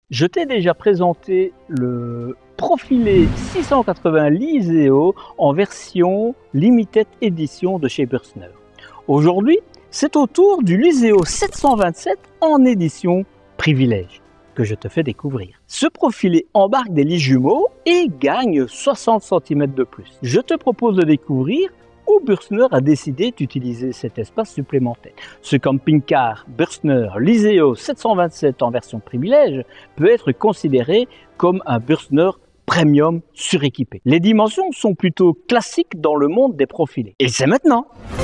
Je t'ai déjà présenté le Profilé 680 Liseo en version Limited Edition de chez Bürstner. Aujourd'hui, c'est au tour du Liseo 727 en édition Privilège que je te fais découvrir. Ce Profilé embarque des lits jumeaux et gagne 60 cm de plus. Je te propose de découvrir où Bürstner a décidé d'utiliser cet espace supplémentaire. Ce camping-car Bürstner Liseo 727 en version privilège peut être considéré comme un Bürstner premium suréquipé. Les dimensions sont plutôt classiques dans le monde des profilés. Et c'est maintenant!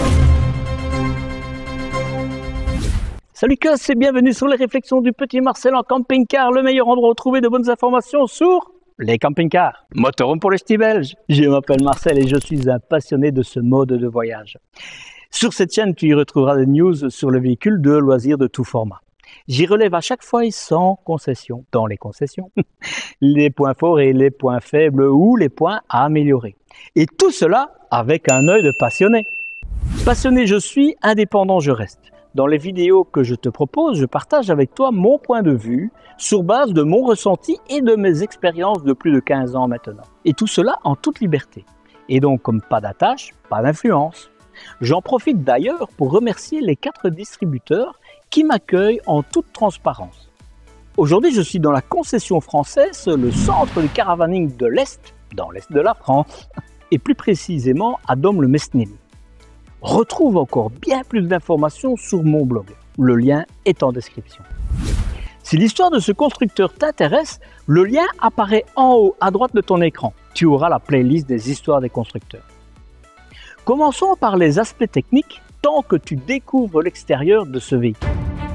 Salut Cos et bienvenue sur les réflexions du petit Marcel en camping-car, le meilleur endroit où trouver de bonnes informations sur les camping-cars. Motorhome pour les ch'tis belges. Je m'appelle Marcel et je suis un passionné de ce mode de voyage. Sur cette chaîne, tu y retrouveras des news sur le véhicule de loisirs de tout format. J'y relève à chaque fois et sans concession, dans les concessions, les points forts et les points faibles ou les points à améliorer. Et tout cela avec un œil de passionné. Passionné je suis, indépendant je reste. Dans les vidéos que je te propose, je partage avec toi mon point de vue sur base de mon ressenti et de mes expériences de plus de 15 ans maintenant. Et tout cela en toute liberté. Et donc, comme pas d'attache, pas d'influence. J'en profite d'ailleurs pour remercier les 4 distributeurs qui m'accueillent en toute transparence. Aujourd'hui, je suis dans la concession française, le centre de caravaning de l'Est, dans l'Est de la France, et plus précisément à Dom-le-Mesnil. Retrouve encore bien plus d'informations sur mon blog. Le lien est en description. Si l'histoire de ce constructeur t'intéresse, le lien apparaît en haut à droite de ton écran. Tu auras la playlist des histoires des constructeurs. Commençons par les aspects techniques tant que tu découvres l'extérieur de ce véhicule.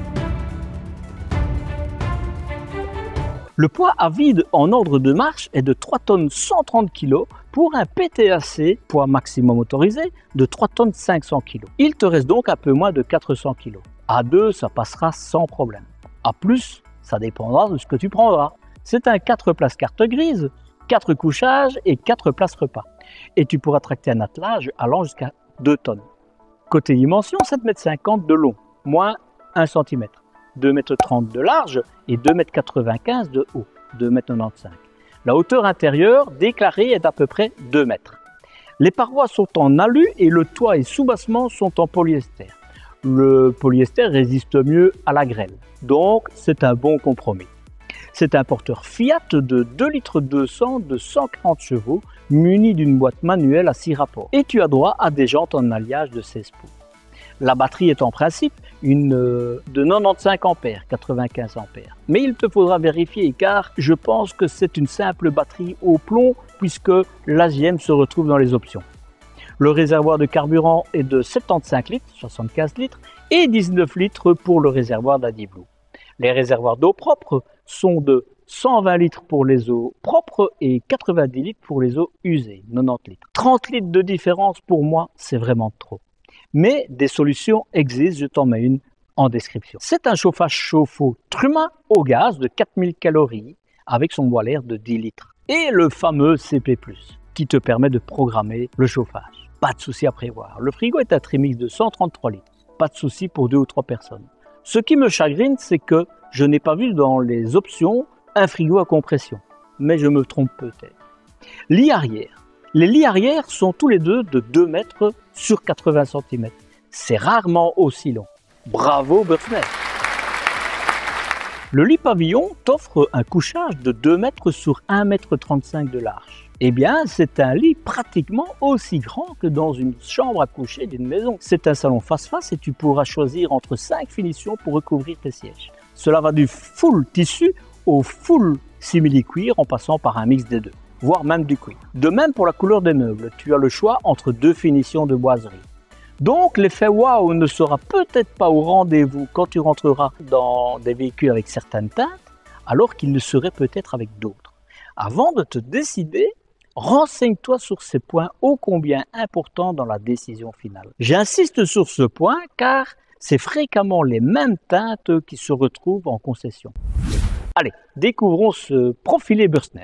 Le poids à vide en ordre de marche est de 3 tonnes 130 kg pour un PTAC, poids maximum autorisé, de 3 tonnes 500 kg. Il te reste donc un peu moins de 400 kg. À 2, ça passera sans problème. À plus, ça dépendra de ce que tu prendras. C'est un 4 places carte grise, 4 couchages et 4 places repas. Et tu pourras tracter un attelage allant jusqu'à 2 tonnes. Côté dimension, 7,50 m de long, moins 1 cm. 2,30 m de large et 2,95 m de haut, 2,95 m. La hauteur intérieure déclarée est d'à peu près 2 mètres. Les parois sont en alu et le toit et sous-bassement sont en polyester. Le polyester résiste mieux à la grêle, donc c'est un bon compromis. C'est un porteur Fiat de 2,2 litres de 140 chevaux muni d'une boîte manuelle à 6 rapports. Et tu as droit à des jantes en alliage de 16 pouces. La batterie est en principe de 95 ampères, 95 ampères. Mais il te faudra vérifier car je pense que c'est une simple batterie au plomb puisque l'AGM se retrouve dans les options. Le réservoir de carburant est de 75 litres, 75 litres et 19 litres pour le réservoir d'AdiBlue. Les réservoirs d'eau propre sont de 120 litres pour les eaux propres et 90 litres pour les eaux usées, 90 litres. 30 litres de différence pour moi, c'est vraiment trop. Mais des solutions existent, je t'en mets une en description. C'est un chauffage chauffe-eau Truma au gaz de 4000 calories avec son boiler de 10 litres. Et le fameux CP+, qui te permet de programmer le chauffage. Pas de souci à prévoir. Le frigo est un trimix de 133 litres. Pas de souci pour 2 ou 3 personnes. Ce qui me chagrine, c'est que je n'ai pas vu dans les options un frigo à compression. Mais je me trompe peut-être. Lit arrière. Les lits arrière sont tous les deux de 2 mètres sur 80 cm. C'est rarement aussi long. Bravo Bürstner. Le lit pavillon t'offre un couchage de 2 mètres sur 1,35 m de large. Eh bien, c'est un lit pratiquement aussi grand que dans une chambre à coucher d'une maison. C'est un salon face-face et tu pourras choisir entre 5 finitions pour recouvrir tes sièges. Cela va du full tissu au full simili-cuir en passant par un mix des deux, voire même du cuir. De même pour la couleur des meubles, tu as le choix entre 2 finitions de boiserie. Donc l'effet waouh ne sera peut-être pas au rendez-vous quand tu rentreras dans des véhicules avec certaines teintes, alors qu'il le serait peut-être avec d'autres. Avant de te décider, renseigne-toi sur ces points ô combien importants dans la décision finale. J'insiste sur ce point car c'est fréquemment les mêmes teintes qui se retrouvent en concession. Allez, découvrons ce Profilé Bürstner.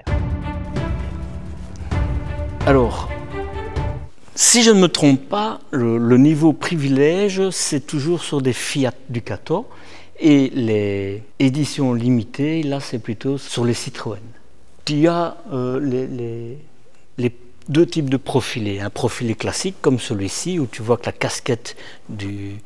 Alors, si je ne me trompe pas, le niveau privilège, c'est toujours sur des Fiat Ducato. Et les éditions limitées, là c'est plutôt sur les Citroën. Tu as les deux types de profilés. Un profilé classique comme celui-ci où tu vois que la casquette du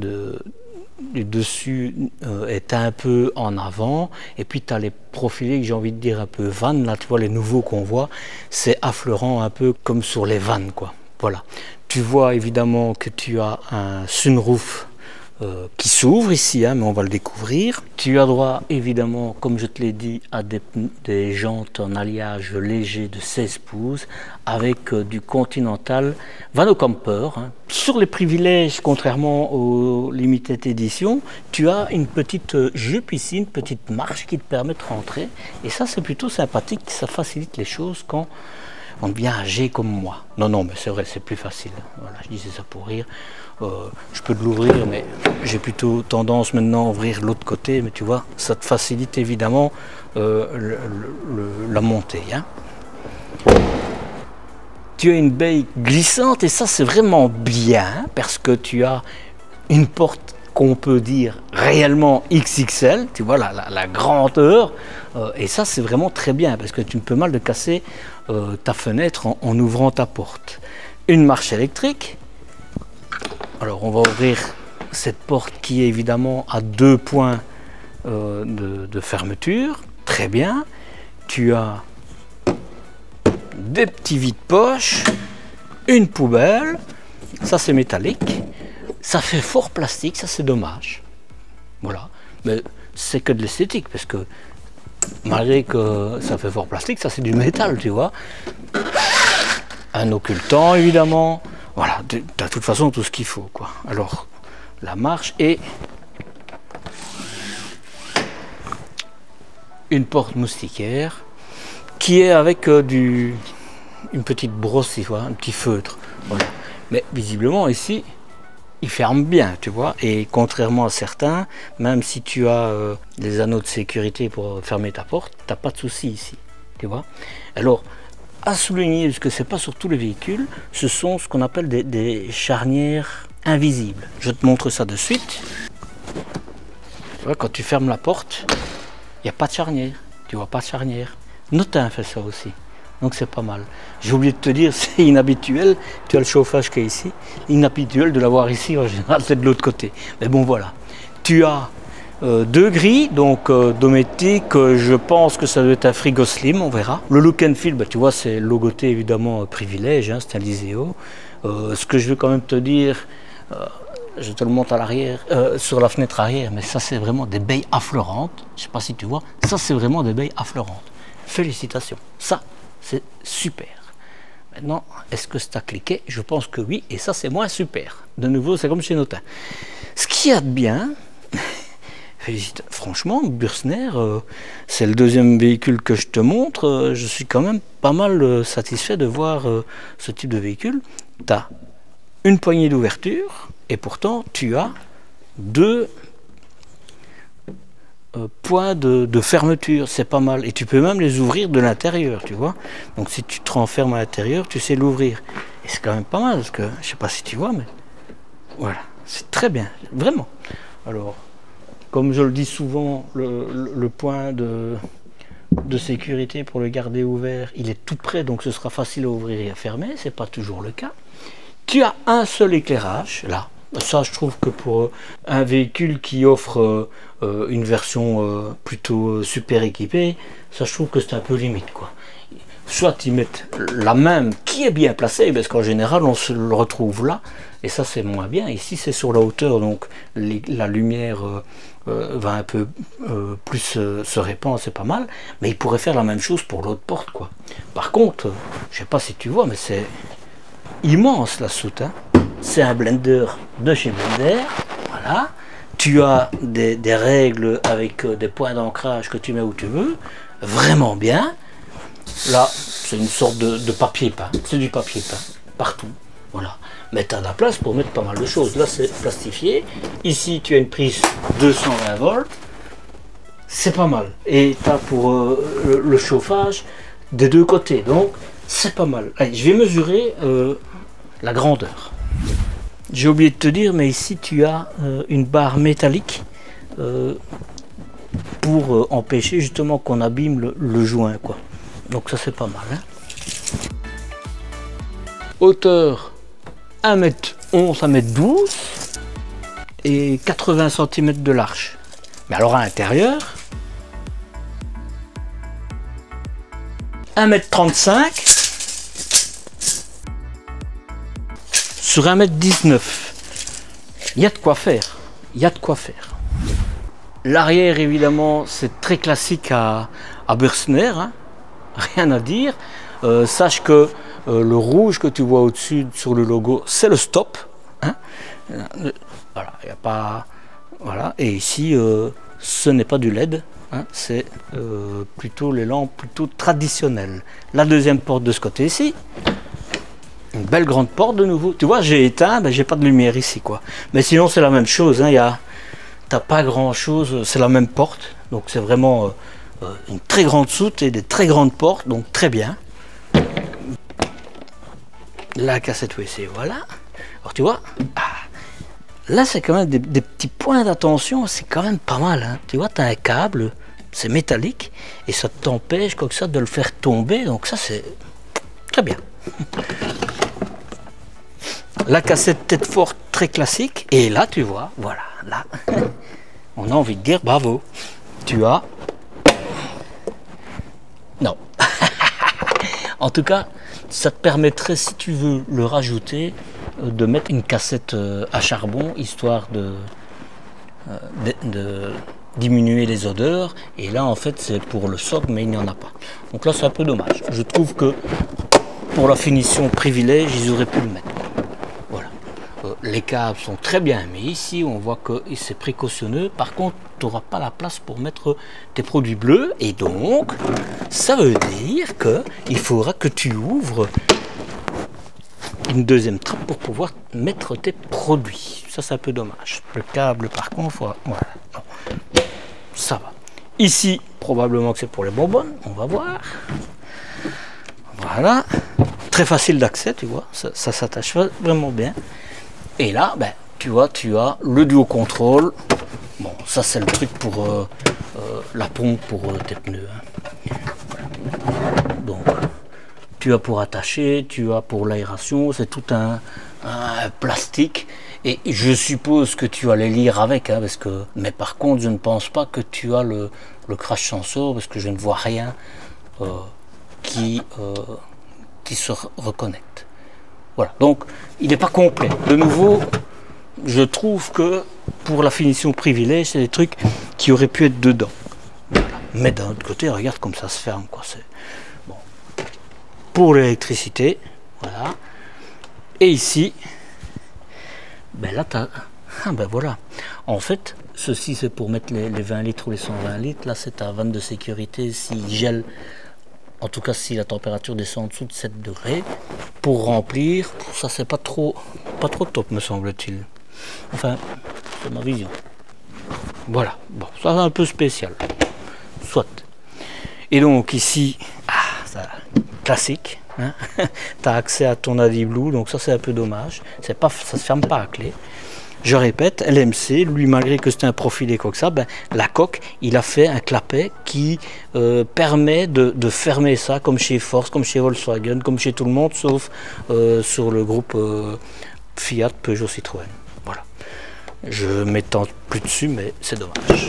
dessus est un peu en avant, et puis tu as les profilés que j'ai envie de dire un peu van, là tu vois les nouveaux qu'on voit, c'est affleurant un peu comme sur les vannes quoi. Voilà. Tu vois évidemment que tu as un sunroof qui s'ouvre ici, hein, mais on va le découvrir. Tu as droit évidemment, comme je te l'ai dit, à des jantes en alliage léger de 16 pouces avec du Continental Vano Camper. Hein. Sur les privilèges, contrairement aux Limited Edition, tu as une petite jupe ici, une petite marche qui te permet de rentrer. Et ça, c'est plutôt sympathique, ça facilite les choses quand on devient âgé comme moi. Non, non, mais c'est vrai, c'est plus facile. Voilà, je disais ça pour rire. Je peux l'ouvrir, mais j'ai plutôt tendance maintenant à ouvrir l'autre côté. Mais tu vois, ça te facilite évidemment la montée. Hein. Tu as une baie glissante et ça, c'est vraiment bien parce que tu as une porte qu'on peut dire réellement XXL. Tu vois, la grandeur. Et ça, c'est vraiment très bien parce que tu ne peux mal de casser ta fenêtre en ouvrant ta porte. Une marche électrique. Alors on va ouvrir cette porte qui est évidemment à 2 points de fermeture. Très bien. Tu as des petits vides-poches, une poubelle. Ça c'est métallique. Ça fait fort plastique, ça c'est dommage. Voilà. Mais c'est que de l'esthétique parce que malgré que ça fait fort plastique, ça c'est du métal, tu vois. Un occultant évidemment. Voilà, de toute façon tout ce qu'il faut quoi. Alors la marche et une porte moustiquaire qui est avec une petite brosse, tu vois, un petit feutre. Voilà. Mais visiblement ici il ferme bien, tu vois. Et contrairement à certains, même si tu as des anneaux de sécurité pour fermer ta porte, t'as pas de souci ici, tu vois. Alors à souligner, parce que c'est pas sur tous les véhicules, ce sont ce qu'on appelle des charnières invisibles. Je te montre ça de suite. Tu vois, quand tu fermes la porte, il n'y a pas de charnière. Tu vois pas de charnière. Notin fait ça aussi. Donc c'est pas mal. J'ai oublié de te dire, c'est inhabituel. Tu as le chauffage qui est ici. Inhabituel de l'avoir ici, en général, c'est de l'autre côté. Mais bon, voilà. Tu as 2 grilles, donc domestiques, je pense que ça doit être un frigo slim, on verra. Le look and feel, bah, tu vois, c'est logoté évidemment privilège, hein, c'est un Liseo. Ce que je veux quand même te dire, je te le montre à l'arrière, sur la fenêtre arrière, mais ça c'est vraiment des baies affleurantes. Je sais pas si tu vois, ça c'est vraiment des baies affleurantes. Félicitations, ça c'est super. Maintenant, est-ce que ça a cliqué? Je pense que oui, et ça c'est moins super. De nouveau, c'est comme chez Notin. Ce qu'il y a de bien, franchement, Bürsner, c'est le 2e véhicule que je te montre. Je suis quand même pas mal satisfait de voir ce type de véhicule. Tu as une poignée d'ouverture et pourtant tu as 2 points de fermeture. C'est pas mal. Et tu peux même les ouvrir de l'intérieur, tu vois. Donc si tu te renfermes à l'intérieur, tu sais l'ouvrir. Et c'est quand même pas mal parce que je sais pas si tu vois, mais voilà, c'est très bien, vraiment. Alors, comme je le dis souvent, le point de sécurité pour le garder ouvert, il est tout près, donc ce sera facile à ouvrir et à fermer. C'est pas toujours le cas. Tu as un seul éclairage, là. Ça, je trouve que pour un véhicule qui offre une version plutôt super équipée, ça, je trouve que c'est un peu limite, quoi. Soit ils mettent la même qui est bien placée, parce qu'en général, on se le retrouve là, et ça, c'est moins bien. Ici, c'est sur la hauteur, donc la lumière va un peu plus se répandre, c'est pas mal, mais il pourrait faire la même chose pour l'autre porte, quoi. Par contre, je sais pas si tu vois, mais c'est immense la soute, hein. C'est un blender de chez Blender, voilà. Tu as des règles avec des points d'ancrage que tu mets où tu veux, vraiment bien. Là, c'est une sorte de papier peint, c'est du papier peint, partout, voilà. Mais tu as de la place pour mettre pas mal de choses. Là, c'est plastifié. Ici, tu as une prise 220 volts. C'est pas mal. Et tu as pour le chauffage des 2 côtés. Donc, c'est pas mal. Allez, je vais mesurer la grandeur. J'ai oublié de te dire, mais ici, tu as une barre métallique pour empêcher justement qu'on abîme le joint, quoi. Donc ça c'est pas mal, hein. Hauteur 1m11 à 1m12 et 80 cm de large. Mais alors à l'intérieur 1m35 sur 1m19. Il y a de quoi faire, il y a de quoi faire. L'arrière évidemment c'est très classique à Bürstner, hein. Rien à dire. Sache que le rouge que tu vois au-dessus sur le logo, c'est le stop, hein. Voilà, il n'y a pas. Voilà, et ici, ce n'est pas du LED, hein, c'est plutôt les lampes plutôt traditionnelles. La deuxième porte de ce côté-ci, une belle grande porte de nouveau. Tu vois, j'ai éteint, ben, j'ai pas de lumière ici, quoi. Mais sinon, c'est la même chose, hein, t'as pas grand-chose, c'est la même porte, donc c'est vraiment une très grande soute et des très grandes portes, donc très bien. La cassette WC, voilà. Alors tu vois, là c'est quand même des petits points d'attention, c'est quand même pas mal, hein. Tu vois, tu as un câble, c'est métallique, et ça t'empêche comme ça de le faire tomber, donc ça c'est très bien. La cassette tête forte très classique, et là tu vois, voilà, là, on a envie de dire bravo. Tu as... Non. En tout cas, ça te permettrait, si tu veux le rajouter, de mettre une cassette à charbon, histoire de diminuer les odeurs. Et là, en fait, c'est pour le socle, mais il n'y en a pas. Donc là, c'est un peu dommage. Je trouve que pour la finition privilège, ils auraient pu le mettre. Voilà. Les câbles sont très bien mis ici. On voit que c'est précautionneux. Par contre, tu n'auras pas la place pour mettre tes produits bleus. Et donc, ça veut dire qu'il faudra que tu ouvres une deuxième trappe pour pouvoir mettre tes produits. Ça, c'est un peu dommage. Le câble, par contre, voilà. Non. Ça va. Ici, probablement que c'est pour les bonbonnes. On va voir. Voilà. Très facile d'accès, tu vois. Ça s'attache vraiment bien. Et là, ben, tu vois, tu as le duo contrôle. Bon, ça, c'est le truc pour la pompe pour tes pneus, hein. Voilà. Donc, tu as pour attacher, tu as pour l'aération, c'est tout un plastique. Et je suppose que tu as les lire avec, hein, parce que. Mais par contre, je ne pense pas que tu as le crash sensor, parce que je ne vois rien qui se reconnecte. Voilà. Donc, il n'est pas complet. De nouveau, je trouve que pour la finition privilège, c'est des trucs qui auraient pu être dedans. Voilà. Mais d'un autre côté, regarde comme ça se ferme, quoi. C'est bon. Pour l'électricité, voilà. Et ici, ben là, tu as... Ah ben voilà. En fait, ceci, c'est pour mettre les 20 litres ou les 120 litres. Là, c'est ta vanne de sécurité s'il gèle. En tout cas, si la température descend en dessous de 7 degrés. Pour remplir, ça, c'est pas trop top, me semble-t-il. Enfin, c'est ma vision. Voilà. Bon, ça, c'est un peu spécial. Soit. Et donc, ici, ça, classique. Hein. Tu as accès à ton AdiBlue, donc ça c'est un peu dommage. Ça se ferme pas à clé. Je répète, LMC, lui, malgré que c'est un profilé comme ça, ben, la coque, il a fait un clapet qui permet de fermer ça, comme chez Ford, comme chez Volkswagen, comme chez tout le monde, sauf sur le groupe Fiat, Peugeot, Citroën. Voilà. Je ne m'étends plus dessus, mais c'est dommage.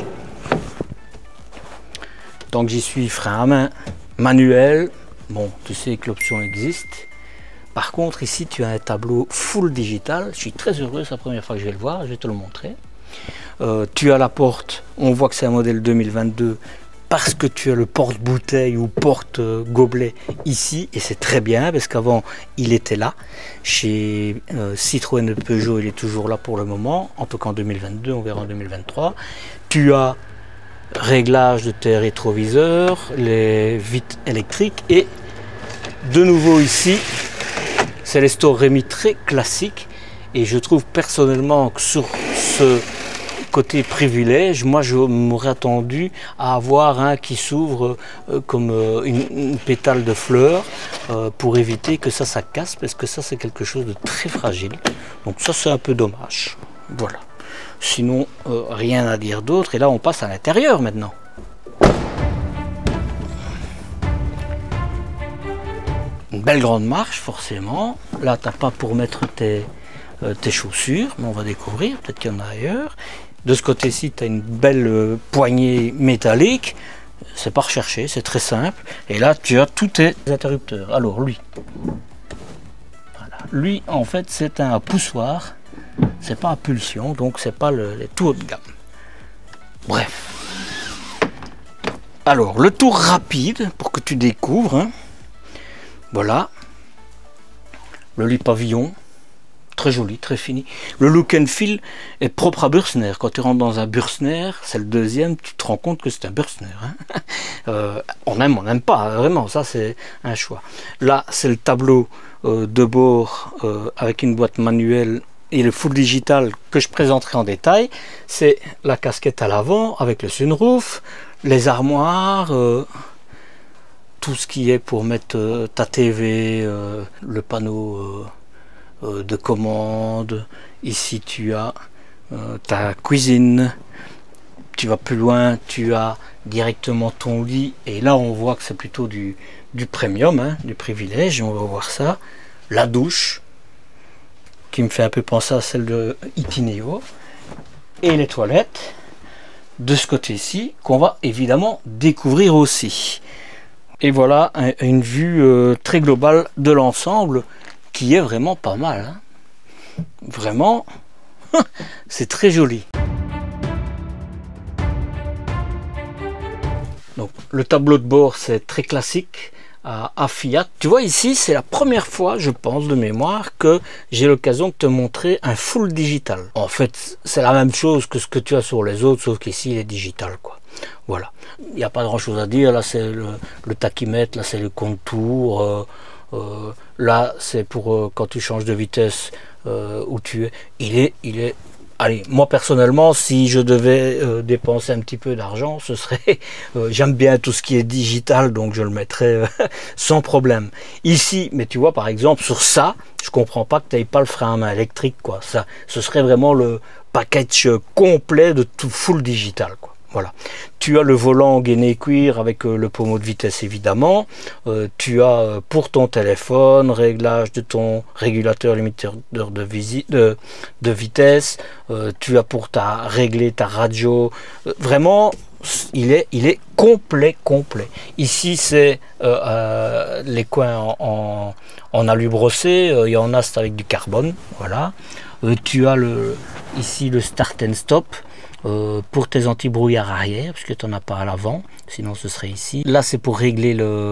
Tant que j'y suis, frein à main, manuel. Bon, tu sais que l'option existe. Par contre, ici, tu as un tableau full digital. Je suis très heureux, c'est la première fois que je vais le voir, je vais te le montrer. Tu as la porte, on voit que c'est un modèle 2022 parce que tu as le porte-bouteille ou porte-gobelet ici, et c'est très bien parce qu'avant, il était là. Chez Citroën et Peugeot, il est toujours là pour le moment, en tout cas en 2022, on verra en 2023. Tu as réglage de tes rétroviseurs, les vitres électriques, et de nouveau ici, c'est les stores Rémi très classiques, et je trouve personnellement que sur ce côté privilège, moi je m'aurais attendu à avoir un qui s'ouvre comme une pétale de fleurs pour éviter que ça casse, parce que ça c'est quelque chose de très fragile, donc ça c'est un peu dommage. Voilà. Sinon, rien à dire d'autre. Et là, on passe à l'intérieur maintenant. Une belle grande marche, forcément. Là, tu n'as pas pour mettre tes chaussures, mais on va découvrir. Peut-être qu'il y en a ailleurs. De ce côté-ci, tu as une belle poignée métallique. C'est pas recherché, c'est très simple. Et là, tu as tous tes interrupteurs. Alors, lui. Voilà. Lui, en fait, c'est un poussoir. C'est pas à pulsion, donc c'est pas les tout haut de gamme. Bref. Alors, le tour rapide pour que tu découvres. Hein. Voilà. Le lit pavillon. Très joli, très fini. Le look and feel est propre à Bürstner. Quand tu rentres dans un Bürstner, c'est le deuxième, tu te rends compte que c'est un Bürstner. Hein. On aime, on n'aime pas, vraiment, ça c'est un choix. Là, c'est le tableau de bord avec une boîte manuelle et le full digital que je présenterai en détail. C'est la casquette à l'avant avec le sunroof, les armoires, tout ce qui est pour mettre ta TV, le panneau de commande. Ici tu as ta cuisine, tu vas plus loin, tu as directement ton lit, et là on voit que c'est plutôt du premium, hein, du privilège. On va voir ça. La douche qui me fait un peu penser à celle de Itineo, et les toilettes de ce côté-ci qu'on va évidemment découvrir aussi. Et voilà une vue très globale de l'ensemble qui est vraiment pas mal. Hein. Vraiment, c'est très joli. Donc, le tableau de bord, c'est très classique à Fiat. Tu vois, ici, c'est la première fois, je pense, de mémoire, que j'ai l'occasion de te montrer un full digital. En fait, c'est la même chose que ce que tu as sur les autres, sauf qu'ici, il est digital, quoi. Voilà. Il n'y a pas grand-chose à dire. Là, c'est le tachymètre, là, c'est le contour. Là, c'est pour quand tu changes de vitesse où tu es. Il est. Allez, moi personnellement, si je devais dépenser un petit peu d'argent, ce serait. J'aime bien tout ce qui est digital, donc je le mettrais sans problème. Ici, mais tu vois, par exemple, sur ça, je comprends pas que tu n'aies pas le frein à main électrique, quoi. Ça, ce serait vraiment le package complet de tout full digital, quoi. Voilà. Tu as le volant gainé cuir avec le pommeau de vitesse évidemment. Tu as pour ton téléphone réglage de ton régulateur limiteur de vitesse. Tu as pour régler ta radio. Vraiment, il est complet. Ici, c'est les coins en alu brossé. Il y en a, c'est avec du carbone. Voilà. Tu as ici le start and stop. Pour tes anti-brouillard arrière, puisque tu n'en as pas à l'avant, sinon ce serait ici. Là, c'est pour régler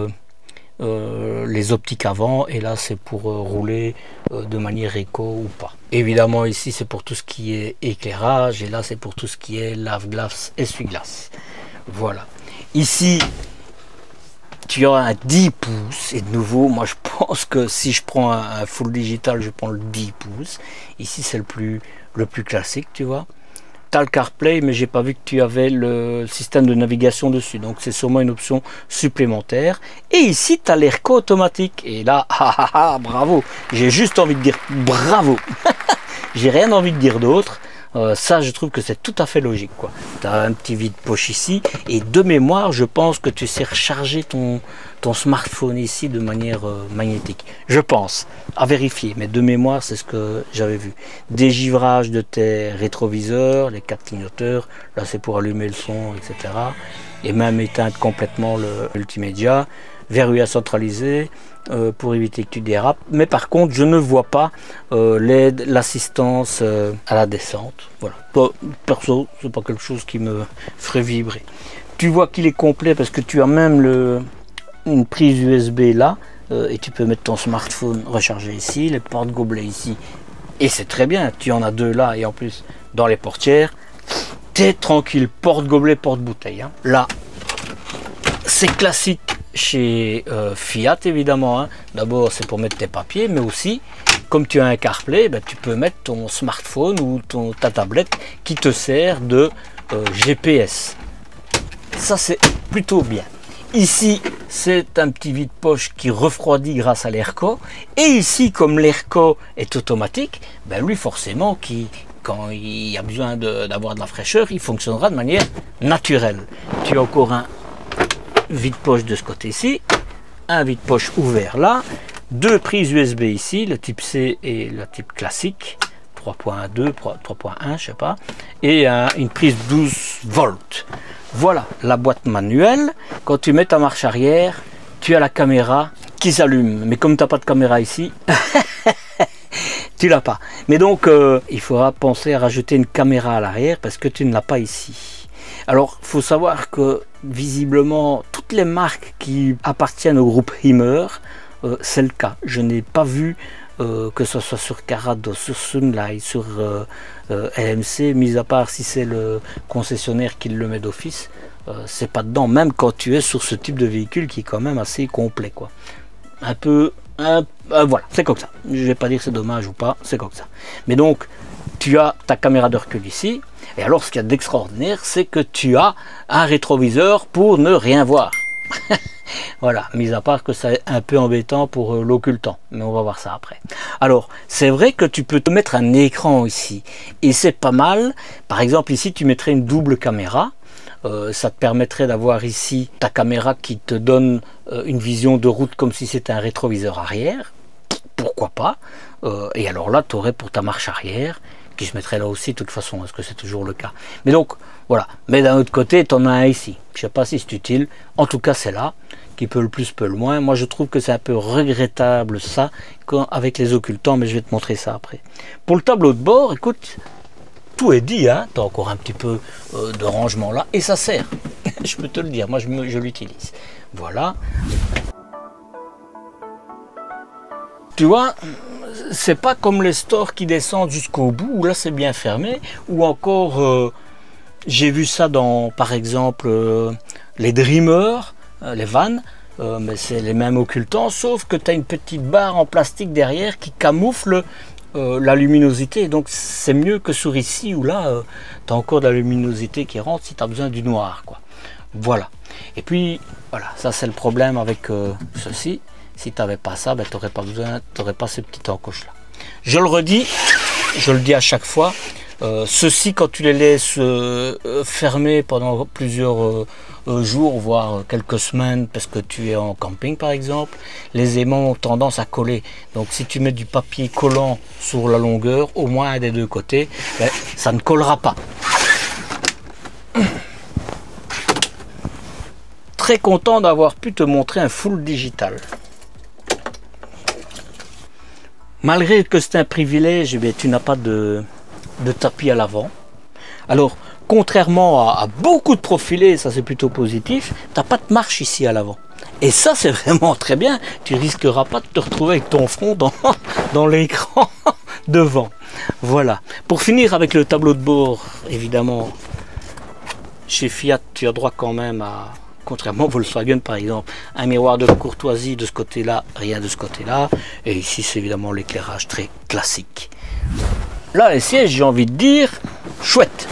les optiques avant, et là, c'est pour rouler de manière éco ou pas. Évidemment, ici, c'est pour tout ce qui est éclairage, et là, c'est pour tout ce qui est lave-glace, essuie-glace. Voilà. Ici, tu as un 10 pouces, et de nouveau, moi, je pense que si je prends un full digital, je prends le 10 pouces. Ici, c'est le plus classique, tu vois. Le CarPlay, mais j'ai pas vu que tu avais le système de navigation dessus, donc c'est sûrement une option supplémentaire. Et ici tu as l'AirCo automatique, et là bravo, j'ai juste envie de dire bravo. J'ai rien envie de dire d'autre. Ça, je trouve que c'est tout à fait logique, quoi. Tu as un petit vide-poche ici, et de mémoire, je pense que tu sais recharger ton smartphone ici de manière magnétique. Je pense, à vérifier, mais de mémoire, c'est ce que j'avais vu. Dégivrage de tes rétroviseurs, les 4 clignoteurs, là c'est pour allumer le son, etc. Et même éteindre complètement le multimédia. Verrouillage centralisé pour éviter que tu dérapes, mais par contre je ne vois pas l'aide, l'assistance à la descente. Voilà, perso c'est pas quelque chose qui me ferait vibrer. Tu vois qu'il est complet parce que tu as même une prise USB là, et tu peux mettre ton smartphone rechargé ici, les portes gobelets ici, et c'est très bien. Tu en as deux là, et en plus dans les portières, t'es tranquille, porte gobelet, porte bouteille, hein. Là c'est classique chez Fiat évidemment, hein. D'abord c'est pour mettre tes papiers, mais aussi comme tu as un CarPlay, ben, tu peux mettre ton smartphone ou ta tablette qui te sert de GPS. Ça c'est plutôt bien. Ici c'est un petit vide-poche qui refroidit grâce à l'AirCo, et ici comme l'AirCo est automatique, ben lui forcément qui quand il y a besoin d'avoir de la fraîcheur, il fonctionnera de manière naturelle. Tu as encore un vide-poche de ce côté-ci, un vide-poche ouvert là, deux prises USB ici, le type C et le type classique, 3.2, 3.1, je sais pas, et une prise 12 volts. Voilà la boîte manuelle. Quand tu mets ta marche arrière, tu as la caméra qui s'allume. Mais comme tu n'as pas de caméra ici, tu l'as pas. Mais donc, il faudra penser à rajouter une caméra à l'arrière parce que tu ne l'as pas ici. Alors, il faut savoir que visiblement, toutes les marques qui appartiennent au groupe Himmer, c'est le cas. Je n'ai pas vu que ce soit sur Carado, sur Sunlight, sur LMC, mis à part si c'est le concessionnaire qui le met d'office, c'est pas dedans, même quand tu es sur ce type de véhicule qui est quand même assez complet, quoi. Un peu, voilà, c'est comme ça. Je vais pas dire que c'est dommage ou pas, c'est comme ça. Mais donc, tu as ta caméra de recul ici, et alors ce qu'il y a d'extraordinaire, c'est que tu as un rétroviseur pour ne rien voir. Voilà, mis à part que c'est un peu embêtant pour l'occultant, mais on va voir ça après. Alors, c'est vrai que tu peux te mettre un écran ici, et c'est pas mal. Par exemple, ici, tu mettrais une double caméra. Ça te permettrait d'avoir ici ta caméra qui te donne une vision de route comme si c'était un rétroviseur arrière. Pourquoi pas? Et alors là, tu aurais pour ta marche arrière, qui se mettrait là aussi de toute façon, est-ce que c'est toujours le cas? Mais donc, voilà. Mais d'un autre côté, tu en as un ici. Je sais pas si c'est utile. En tout cas, c'est là. Qui peut le plus, peut le moins. Moi, je trouve que c'est un peu regrettable ça, avec les occultants, mais je vais te montrer ça après. Pour le tableau de bord, écoute, tout est dit, hein. Tu as encore un petit peu de rangement là, et ça sert. Je peux te le dire, moi je l'utilise. Voilà. Tu vois, c'est pas comme les stores qui descendent jusqu'au bout, où là c'est bien fermé, ou encore, j'ai vu ça dans, par exemple, les Dreamers, les vannes, mais c'est les mêmes occultants, sauf que tu as une petite barre en plastique derrière qui camoufle la luminosité. Donc c'est mieux que sur ici, où là, tu as encore de la luminosité qui rentre si tu as besoin du noir, quoi. Voilà. Et puis, voilà, ça c'est le problème avec ceci. Si tu n'avais pas ça, ben, tu n'aurais pas besoin, tu n'aurais pas ces petites encoches là. Je le redis, je le dis à chaque fois, ceux-ci, quand tu les laisses fermer pendant plusieurs jours, voire quelques semaines, parce que tu es en camping par exemple, les aimants ont tendance à coller. Donc si tu mets du papier collant sur la longueur, au moins un des deux côtés, ben, ça ne collera pas. Très content d'avoir pu te montrer un full digital. Malgré que c'est un privilège, eh bien, tu n'as pas de tapis à l'avant. Alors, contrairement à beaucoup de profilés, ça c'est plutôt positif, tu n'as pas de marche ici à l'avant. Et ça c'est vraiment très bien, tu risqueras pas de te retrouver avec ton front dans l'écran devant. Voilà. Pour finir avec le tableau de bord, évidemment, chez Fiat, tu as droit quand même à... Contrairement à Volkswagen par exemple, un miroir de courtoisie de ce côté-là, rien de ce côté-là. Et ici c'est évidemment l'éclairage très classique. Là les sièges, j'ai envie de dire, chouette.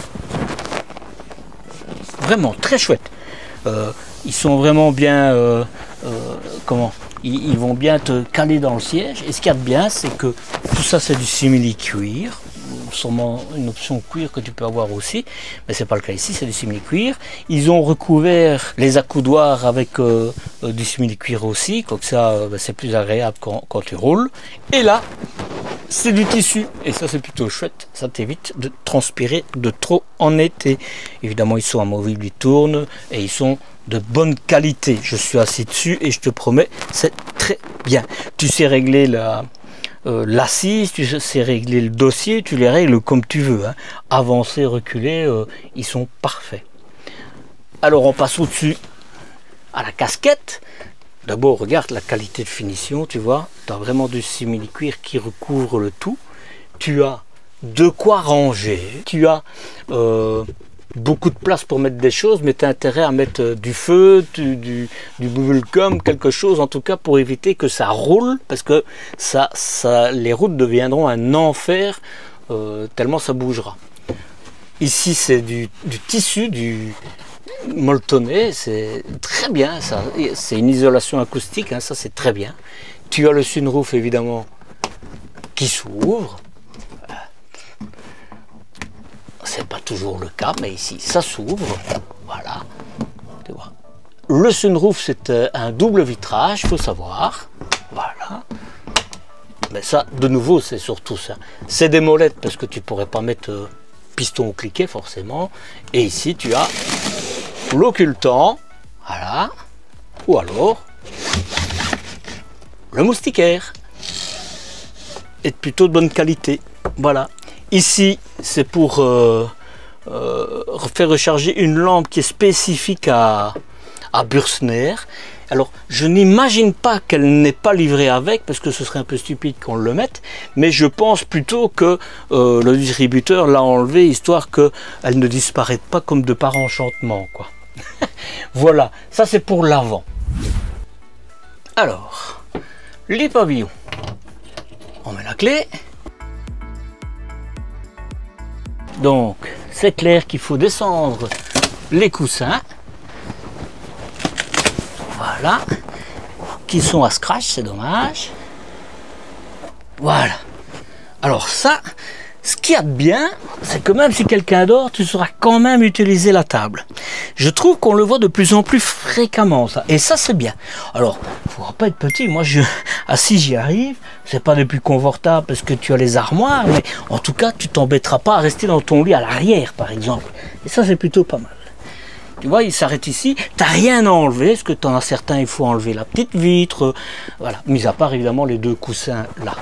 Vraiment très chouette. Ils sont vraiment bien, ils vont bien te caler dans le siège. Et ce qu'il y a de bien, c'est que tout ça c'est du simili-cuir. Sûrement une option cuir que tu peux avoir aussi, mais c'est pas le cas ici, c'est du simili-cuir. Ils ont recouvert les accoudoirs avec du simili-cuir aussi, comme ça c'est plus agréable quand tu roules. Et là, c'est du tissu, et ça c'est plutôt chouette, ça t'évite de transpirer de trop en été. Évidemment, ils sont amovibles, ils tournent, et ils sont de bonne qualité. Je suis assis dessus, et je te promets, c'est très bien. Tu sais régler l'assise, tu sais régler le dossier, tu les règles comme tu veux, hein. Avancer, reculer, ils sont parfaits. Alors on passe au-dessus à la casquette. D'abord regarde la qualité de finition, tu vois, tu as vraiment du simili-cuir qui recouvre le tout. Tu as de quoi ranger, tu as beaucoup de place pour mettre des choses, mais tu as intérêt à mettre du feu, du bubblegum, quelque chose en tout cas pour éviter que ça roule, parce que les routes deviendront un enfer tellement ça bougera. Ici c'est du tissu, du molletonné, c'est très bien, ça, c'est une isolation acoustique, hein, ça c'est très bien. Tu as le sunroof évidemment qui s'ouvre. c'est pas toujours le cas, mais ici ça s'ouvre, voilà, tu vois. Le sunroof c'est un double vitrage, faut savoir, voilà. Mais ça, de nouveau, c'est surtout ça. C'est des molettes parce que tu pourrais pas mettre piston ou cliquet forcément. Et ici tu as l'occultant, voilà, ou alors le moustiquaire est plutôt de bonne qualité, voilà. Ici c'est pour faire recharger une lampe qui est spécifique à Bürstner. Alors je n'imagine pas qu'elle n'est pas livrée avec, parce que ce serait un peu stupide qu'on le mette, mais je pense plutôt que le distributeur l'a enlevé histoire qu'elle ne disparaisse pas comme de par enchantement, quoi. Voilà, ça c'est pour l'avant. Alors, les pavillons. On met la clé. Donc, c'est clair qu'il faut descendre les coussins. Voilà. Qui sont à scratch, c'est dommage. Voilà. Alors ça, ce qu'il y a de bien, c'est que même si quelqu'un dort, tu sauras quand même utiliser la table. Je trouve qu'on le voit de plus en plus fréquemment, ça. Et ça, c'est bien. Alors, il ne faudra pas être petit. Moi, assis, j'y arrive. C'est pas le plus confortable parce que tu as les armoires, mais en tout cas, tu t'embêteras pas à rester dans ton lit à l'arrière, par exemple. Et ça, c'est plutôt pas mal. Tu vois, il s'arrête ici. Tu n'as rien à enlever, parce que tu en as certains, il faut enlever la petite vitre. Voilà. Mis à part, évidemment, les deux coussins là.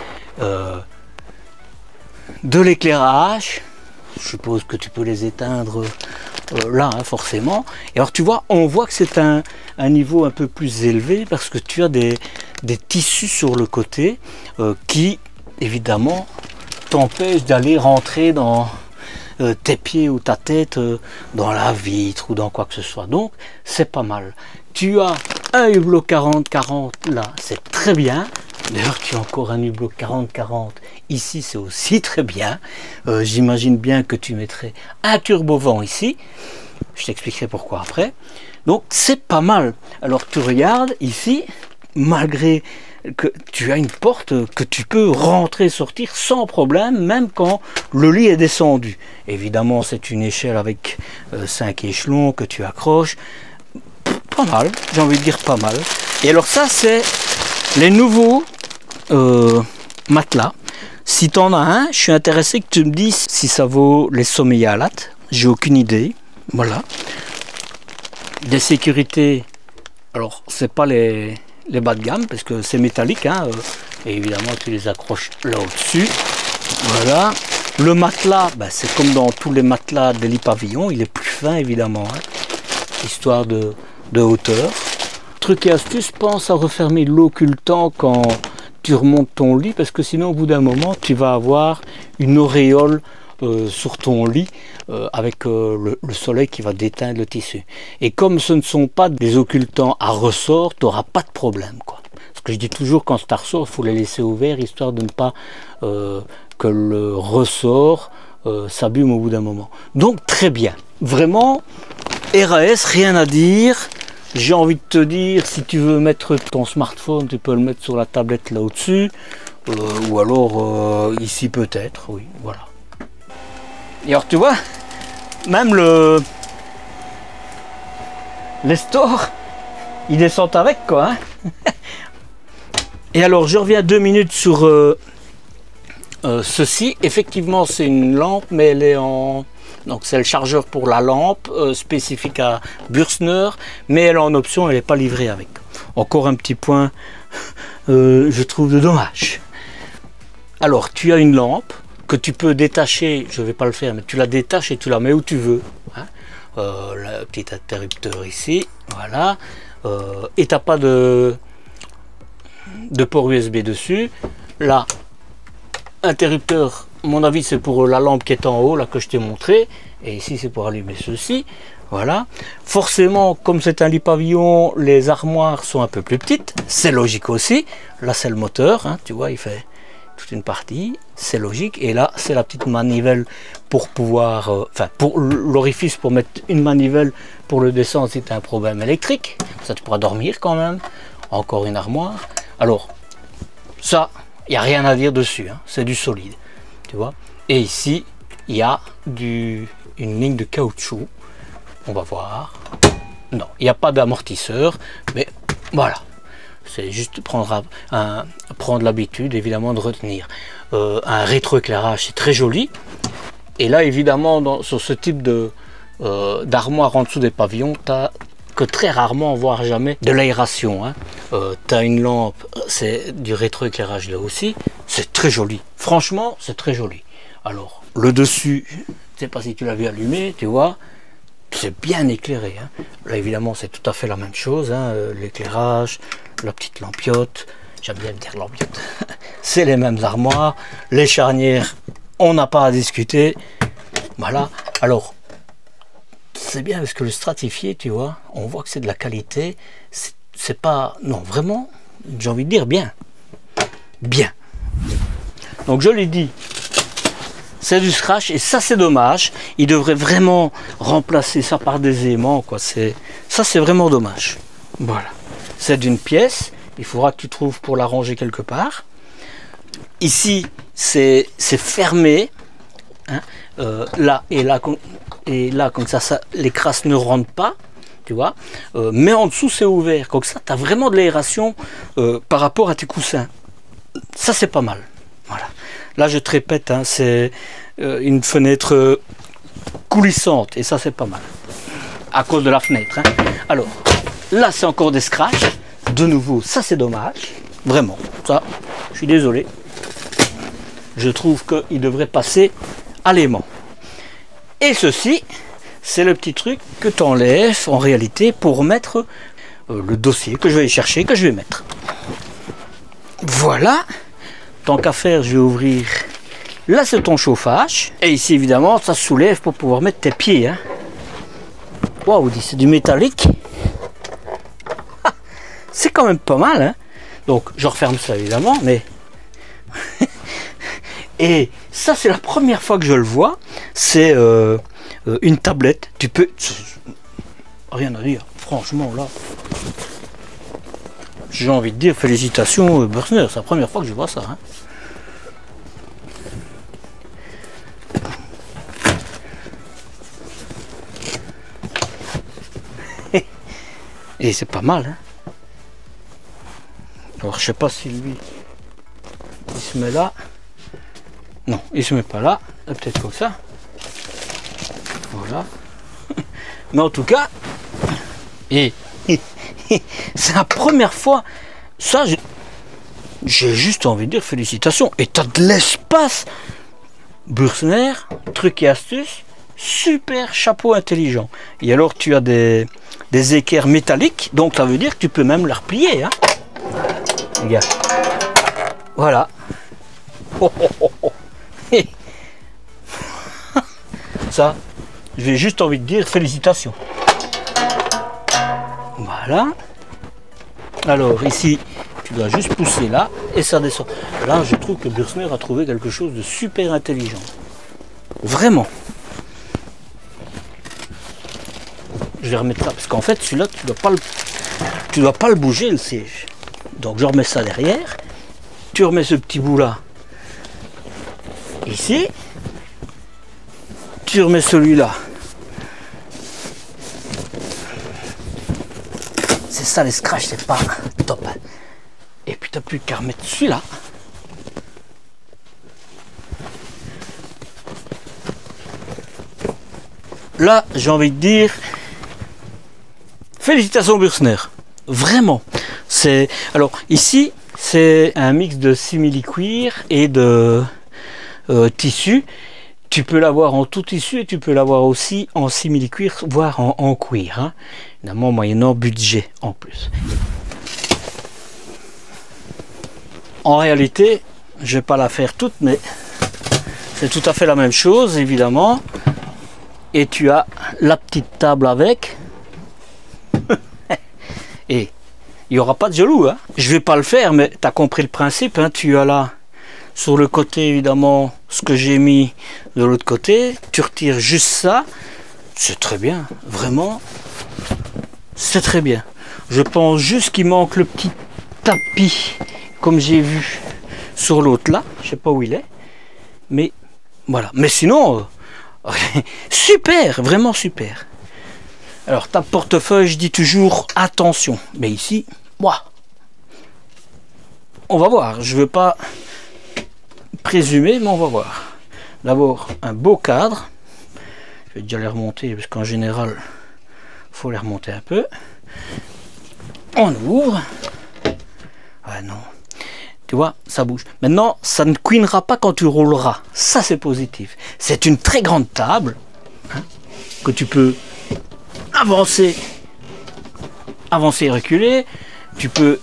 De l'éclairage, je suppose que tu peux les éteindre là, hein, forcément. Et alors tu vois, on voit que c'est un niveau un peu plus élevé parce que tu as des tissus sur le côté qui, évidemment, t'empêchent d'aller rentrer dans tes pieds ou ta tête dans la vitre ou dans quoi que ce soit. Donc, c'est pas mal. Tu as un hublot 40-40 là, c'est très bien. D'ailleurs, tu as encore un hublot 40-40. Ici, c'est aussi très bien. J'imagine bien que tu mettrais un turbo-vent ici. Je t'expliquerai pourquoi après. Donc, c'est pas mal. Alors, tu regardes ici, malgré que tu as une porte que tu peux rentrer et sortir sans problème, même quand le lit est descendu. Évidemment, c'est une échelle avec 5 échelons que tu accroches. Pas mal, j'ai envie de dire pas mal. Et alors ça, c'est les nouveaux matelas. Si tu en as un, je suis intéressé que tu me dises si ça vaut les Sommeyalat. J'ai aucune idée. Voilà. Des sécurités, alors c'est pas les bas de gamme parce que c'est métallique, hein, et évidemment tu les accroches là au-dessus. Voilà. Le matelas, ben, c'est comme dans tous les matelas des lits pavillons, il est plus fin évidemment, hein, histoire de hauteur. Truc et astuce, pense à refermer l'occultant quand tu remontes ton lit, parce que sinon au bout d'un moment tu vas avoir une auréole sur ton lit avec le soleil qui va déteindre le tissu. Et comme ce ne sont pas des occultants à ressort, tu n'auras pas de problème, quoi. Ce que je dis toujours, quand c'est à ressort, il faut les laisser ouverts histoire de ne pas que le ressort s'abîme au bout d'un moment. Donc très bien, vraiment RAS, rien à dire. J'ai envie de te dire, si tu veux mettre ton smartphone, tu peux le mettre sur la tablette là au-dessus, ou alors ici peut-être, oui, voilà. Et alors tu vois, même les stores, ils descendent avec, quoi, hein. Et alors je reviens 2 minutes sur ceci. Effectivement c'est une lampe, mais elle est en... Donc c'est le chargeur pour la lampe spécifique à Bürstner, mais elle est en option, elle n'est pas livrée avec. Encore un petit point, je trouve de dommage. Alors tu as une lampe que tu peux détacher, je ne vais pas le faire, mais tu la détaches et tu la mets où tu veux. Hein. Le petit interrupteur ici, voilà. Et tu n'as pas de port USB dessus. Là, interrupteur, à mon avis c'est pour la lampe qui est en haut là que je t'ai montré, et ici c'est pour allumer ceci. Voilà, forcément comme c'est un lit pavillon, les armoires sont un peu plus petites, c'est logique aussi. Là c'est le moteur, hein, tu vois, il fait toute une partie, c'est logique. Et là c'est la petite manivelle pour pouvoir enfin pour l'orifice pour mettre une manivelle pour le descendre si tu as un problème électrique, ça tu pourras dormir quand même. Encore une armoire. Alors ça, il n'y a rien à dire dessus, hein, c'est du solide, tu vois. Et ici, il y a une ligne de caoutchouc. On va voir. Non, il n'y a pas d'amortisseur, mais voilà. C'est juste prendre l'habitude, évidemment, de retenir. Un rétroéclairage, c'est très joli. Et là, évidemment, sur ce type d'armoire en dessous des pavillons, tu as que très rarement, voire jamais, de l'aération. Hein. Tu as une lampe, c'est du rétroéclairage là aussi. C'est très joli. Franchement, c'est très joli. Alors, le dessus, je ne sais pas si tu l'as vu allumé, tu vois, c'est bien éclairé. Hein. Là, évidemment, c'est tout à fait la même chose. Hein. L'éclairage, la petite lampiote, j'aime bien dire lampiote, c'est les mêmes armoires. Les charnières, on n'a pas à discuter. Voilà. Alors, c'est bien parce que le stratifié, tu vois, on voit que c'est de la qualité. C'est pas... Non, vraiment, j'ai envie de dire bien. Bien. Donc, je l'ai dit, c'est du scratch et ça, c'est dommage. Il devrait vraiment remplacer ça par des aimants, quoi. Ça, c'est vraiment dommage. Voilà. C'est d'une pièce. Il faudra que tu trouves pour la ranger quelque part. Ici, c'est fermé. Hein. Là et là, comme ça, les crasses ne rentrent pas. Tu vois. Mais en dessous, c'est ouvert. Comme ça, tu as vraiment de l'aération par rapport à tes coussins. Ça, c'est pas mal. Voilà. Là, je te répète, hein, c'est une fenêtre coulissante. Et ça, c'est pas mal. À cause de la fenêtre. Hein. Alors, là, c'est encore des scratchs. De nouveau, ça, c'est dommage. Vraiment. Ça, je suis désolé. Je trouve qu'il devrait passer à l'aimant. Et ceci, c'est le petit truc que tu enlèves en réalité pour mettre le dossier que je vais aller chercher, que je vais mettre. Voilà. Tant qu'à faire, je vais ouvrir. Là, c'est ton chauffage. Et ici, évidemment, ça se soulève pour pouvoir mettre tes pieds. Hein. Waouh, c'est du métallique. Ah, c'est quand même pas mal. Hein. Donc, je referme ça, évidemment. Mais et ça, c'est la première fois que je le vois. C'est une tablette. Tu peux... Rien à dire. Franchement, là... J'ai envie de dire félicitations Bürstner, c'est la première fois que je vois ça. Hein. Et c'est pas mal. Hein. Alors je sais pas si lui il se met là. Non, il se met pas là. Peut-être comme ça. Voilà. Mais en tout cas, et c'est la première fois, ça j'ai juste envie de dire félicitations. Et tu as de l'espace. Bürstner, truc et astuce, super chapeau intelligent. Et alors tu as des équerres métalliques, donc ça veut dire que tu peux même les replier. Hein. Regarde. Voilà. Oh, oh, oh, oh. Ça, j'ai juste envie de dire félicitations. Voilà. Alors ici, tu dois juste pousser là et ça descend. Là, je trouve que Bürstner a trouvé quelque chose de super intelligent. Vraiment. Je vais remettre là parce qu'en fait, celui-là, tu dois pas le bouger le siège. Donc je remets ça derrière. Tu remets ce petit bout là ici. Tu remets celui-là. C'est ça les scratchs, c'est pas top. Et puis t'as plus qu'à remettre celui-là. Là, j'ai envie de dire félicitations Bürstner. Vraiment. C'est alors ici, c'est un mix de simili-cuir et de tissu. Tu peux l'avoir en tout tissu et tu peux l'avoir aussi en simili-cuir, voire en cuir. Hein. Évidemment, moyennant budget en plus. En réalité, je ne vais pas la faire toute, mais c'est tout à fait la même chose, évidemment. Et tu as la petite table avec. Et il n'y aura pas de jaloux. Hein. Je ne vais pas le faire, mais tu as compris le principe. Hein. Tu as là, sur le côté, évidemment, ce que j'ai mis de l'autre côté. Tu retires juste ça. C'est très bien. Vraiment, c'est très bien. Je pense juste qu'il manque le petit tapis, comme j'ai vu sur l'autre là. Je ne sais pas où il est. Mais voilà. Mais sinon, Super, vraiment super. Alors, ta portefeuille, je dis toujours attention. Mais ici, moi, on va voir. Je ne veux pas présumer, mais on va voir. D'abord, un beau cadre. Je vais déjà les remonter, parce qu'en général, il faut les remonter un peu. On ouvre. Ah non. Tu vois, ça bouge. Maintenant, ça ne couinera pas quand tu rouleras. Ça, c'est positif. C'est une très grande table hein, que tu peux avancer et reculer. Tu peux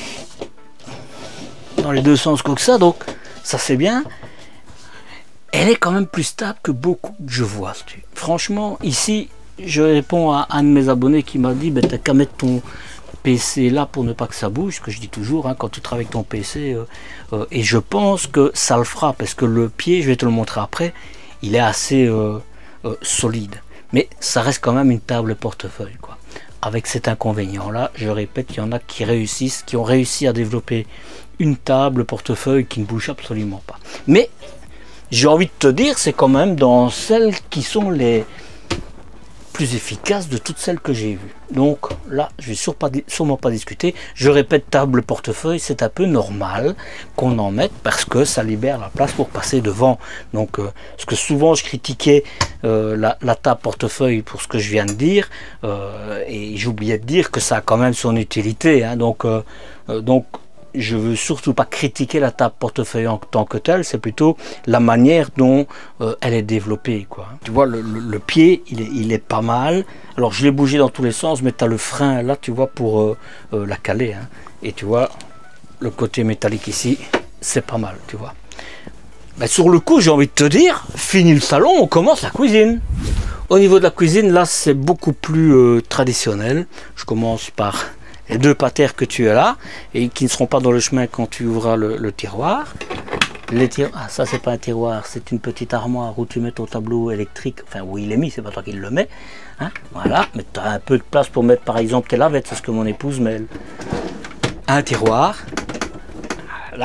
dans les deux sens comme ça. Donc, ça, c'est bien. Elle est quand même plus stable que beaucoup que je vois. Franchement, ici, je réponds à un de mes abonnés qui m'a dit, ben, t'as qu'à mettre ton PC là pour ne pas que ça bouge, ce que je dis toujours hein, quand tu travailles avec ton PC et je pense que ça le fera parce que le pied, je vais te le montrer après, il est assez solide, mais ça reste quand même une table portefeuille quoi. Avec cet inconvénient là, je répète, il y en a qui réussissent, qui ont réussi à développer une table portefeuille qui ne bouge absolument pas, mais j'ai envie de te dire, c'est quand même dans celles qui sont les plus efficace de toutes celles que j'ai vues. Donc là, je vais sûrement pas discuter. Je répète, table portefeuille, c'est un peu normal qu'on en mette parce que ça libère la place pour passer devant. Donc, parce que souvent je critiquais la table portefeuille pour ce que je viens de dire et j'oubliais de dire que ça a quand même son utilité. Hein, donc je veux surtout pas critiquer la table portefeuille en tant que telle, c'est plutôt la manière dont elle est développée quoi. Tu vois le pied il est pas mal, alors je l'ai bougé dans tous les sens, mais tu as le frein là tu vois pour la caler hein. Et tu vois le côté métallique ici c'est pas mal tu vois. Mais sur le coup j'ai envie de te dire, fini le salon, on commence la cuisine. Au niveau de la cuisine là c'est beaucoup plus traditionnel. Je commence par les deux patères que tu as là et qui ne seront pas dans le chemin quand tu ouvras le tiroir. Ah, ça c'est pas un tiroir, c'est une petite armoire où tu mets ton tableau électrique, enfin où il est mis, c'est pas toi qui le mets hein, voilà, mais tu as un peu de place pour mettre par exemple tes lavettes, c'est ce que mon épouse met. Un tiroir là,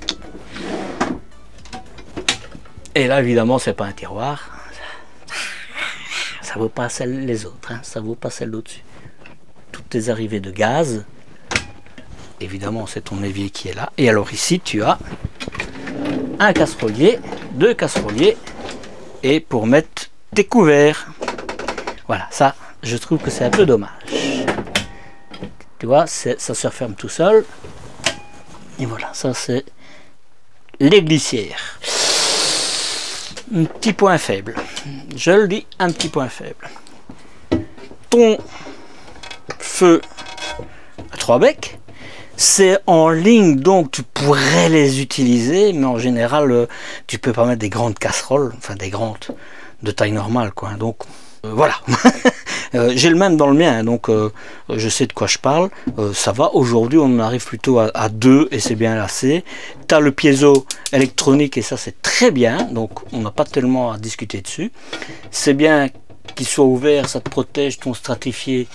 et là évidemment c'est pas un tiroir, ça vaut pas celle les autres hein, ça vaut pas celle d'au-dessus. Toutes tes arrivées de gaz, évidemment c'est ton évier qui est là, et alors ici tu as un casserolier, deux casseroliers et pour mettre tes couverts. Voilà, ça je trouve que c'est un peu dommage, tu vois, ça se referme tout seul et voilà, ça c'est les glissières. Un petit point faible, je le dis, un petit point faible. Ton feu à 3 becs, c'est en ligne, donc tu pourrais les utiliser, mais en général tu peux pas mettre des grandes casseroles, enfin des grandes de taille normale quoi, donc voilà. J'ai le même dans le mien, donc je sais de quoi je parle, ça va. Aujourd'hui on arrive plutôt à 2 et c'est bien assez. Tu as le piezo électronique et ça c'est très bien, donc on n'a pas tellement à discuter dessus. C'est bien qu'il soit ouvert, ça te protège ton stratifié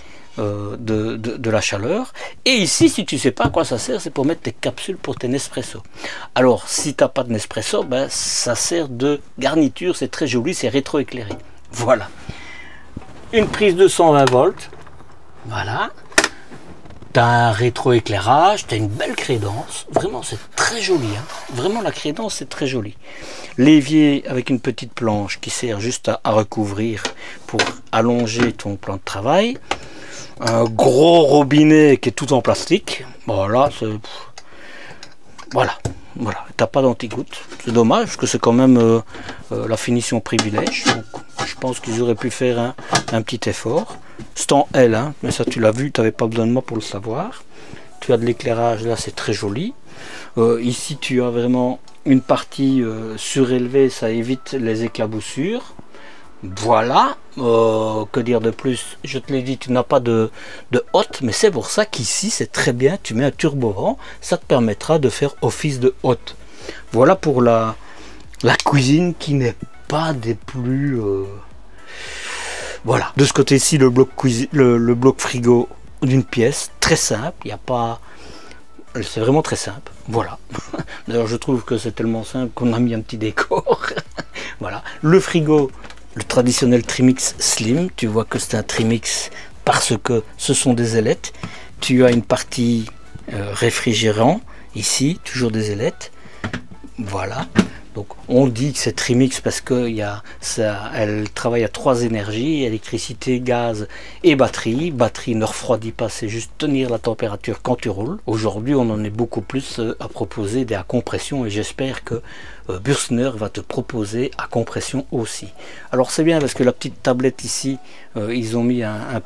de la chaleur. Et ici, si tu sais pas à quoi ça sert, c'est pour mettre tes capsules pour tes Nespresso. Alors si tu n'as pas de Nespresso, ben, ça sert de garniture, c'est très joli, c'est rétroéclairé. Voilà. Une prise de 120 volts. Voilà. Tu as un rétroéclairage, tu as une belle crédence. Vraiment, c'est très joli. Hein. Vraiment, la crédence, c'est très joli. L'évier avec une petite planche qui sert juste à recouvrir pour allonger ton plan de travail. Un gros robinet qui est tout en plastique. Voilà, voilà, t'as pas d'anti-goutte. C'est dommage parce que c'est quand même la finition privilège. Donc, je pense qu'ils auraient pu faire un petit effort. C'est en L, hein, mais ça tu l'as vu, tu n'avais pas besoin de moi pour le savoir. Tu as de l'éclairage là, c'est très joli. Ici tu as vraiment une partie surélevée, ça évite les éclaboussures. Voilà, que dire de plus, je te l'ai dit, tu n'as pas de hotte, mais c'est pour ça qu'ici c'est très bien, tu mets un turbo-vent, ça te permettra de faire office de hotte. Voilà pour la cuisine qui n'est pas des plus... Voilà, de ce côté-ci le bloc le bloc frigo d'une pièce, très simple, il n'y a pas... C'est vraiment très simple, voilà. D'ailleurs je trouve que c'est tellement simple qu'on a mis un petit décor. Voilà, le frigo le traditionnel Trimix Slim. Tu vois que c'est un Trimix parce que ce sont des ailettes. Tu as une partie réfrigérant ici, toujours des ailettes. Voilà. Donc on dit que c'est Trimix parce que elle travaille à 3 énergies, électricité, gaz et batterie. Batterie ne refroidit pas, c'est juste tenir la température quand tu roules. Aujourd'hui on en est beaucoup plus à proposer des à compression et j'espère que Bürstner va te proposer à compression aussi. Alors c'est bien parce que la petite tablette ici, ils ont mis une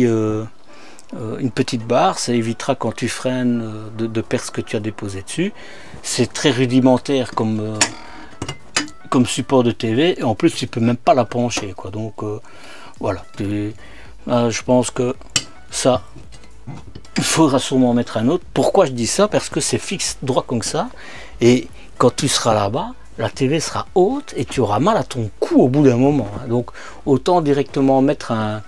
petite barre, ça évitera quand tu freines de perdre ce que tu as déposé dessus. C'est très rudimentaire comme support de TV et en plus tu peux même pas la pencher quoi. Donc voilà, je pense que ça il faudra sûrement mettre un autre. Pourquoi je dis ça? Parce que c'est fixe droit comme ça et quand tu seras là-bas, la TV sera haute et tu auras mal à ton cou au bout d'un moment, hein. Donc autant directement mettre un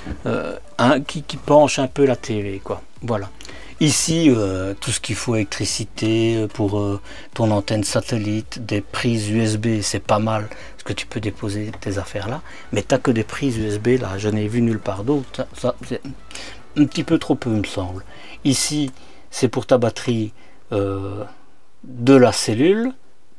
qui penche un peu la TV quoi. Voilà. Ici, tout ce qu'il faut, électricité pour ton antenne satellite, des prises USB, c'est pas mal, parce que tu peux déposer tes affaires là, mais tu n'as que des prises USB là, je n'ai vu nulle part d'autre, ça c'est un petit peu trop peu, il me semble. Ici, c'est pour ta batterie de la cellule,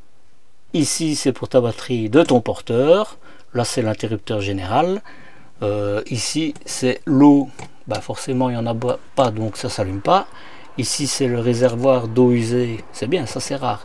ici c'est pour ta batterie de ton porteur, là c'est l'interrupteur général, ici c'est l'eau. Bah forcément il n'y en a pas donc ça s'allume pas. Ici c'est le réservoir d'eau usée, c'est bien, ça c'est rare,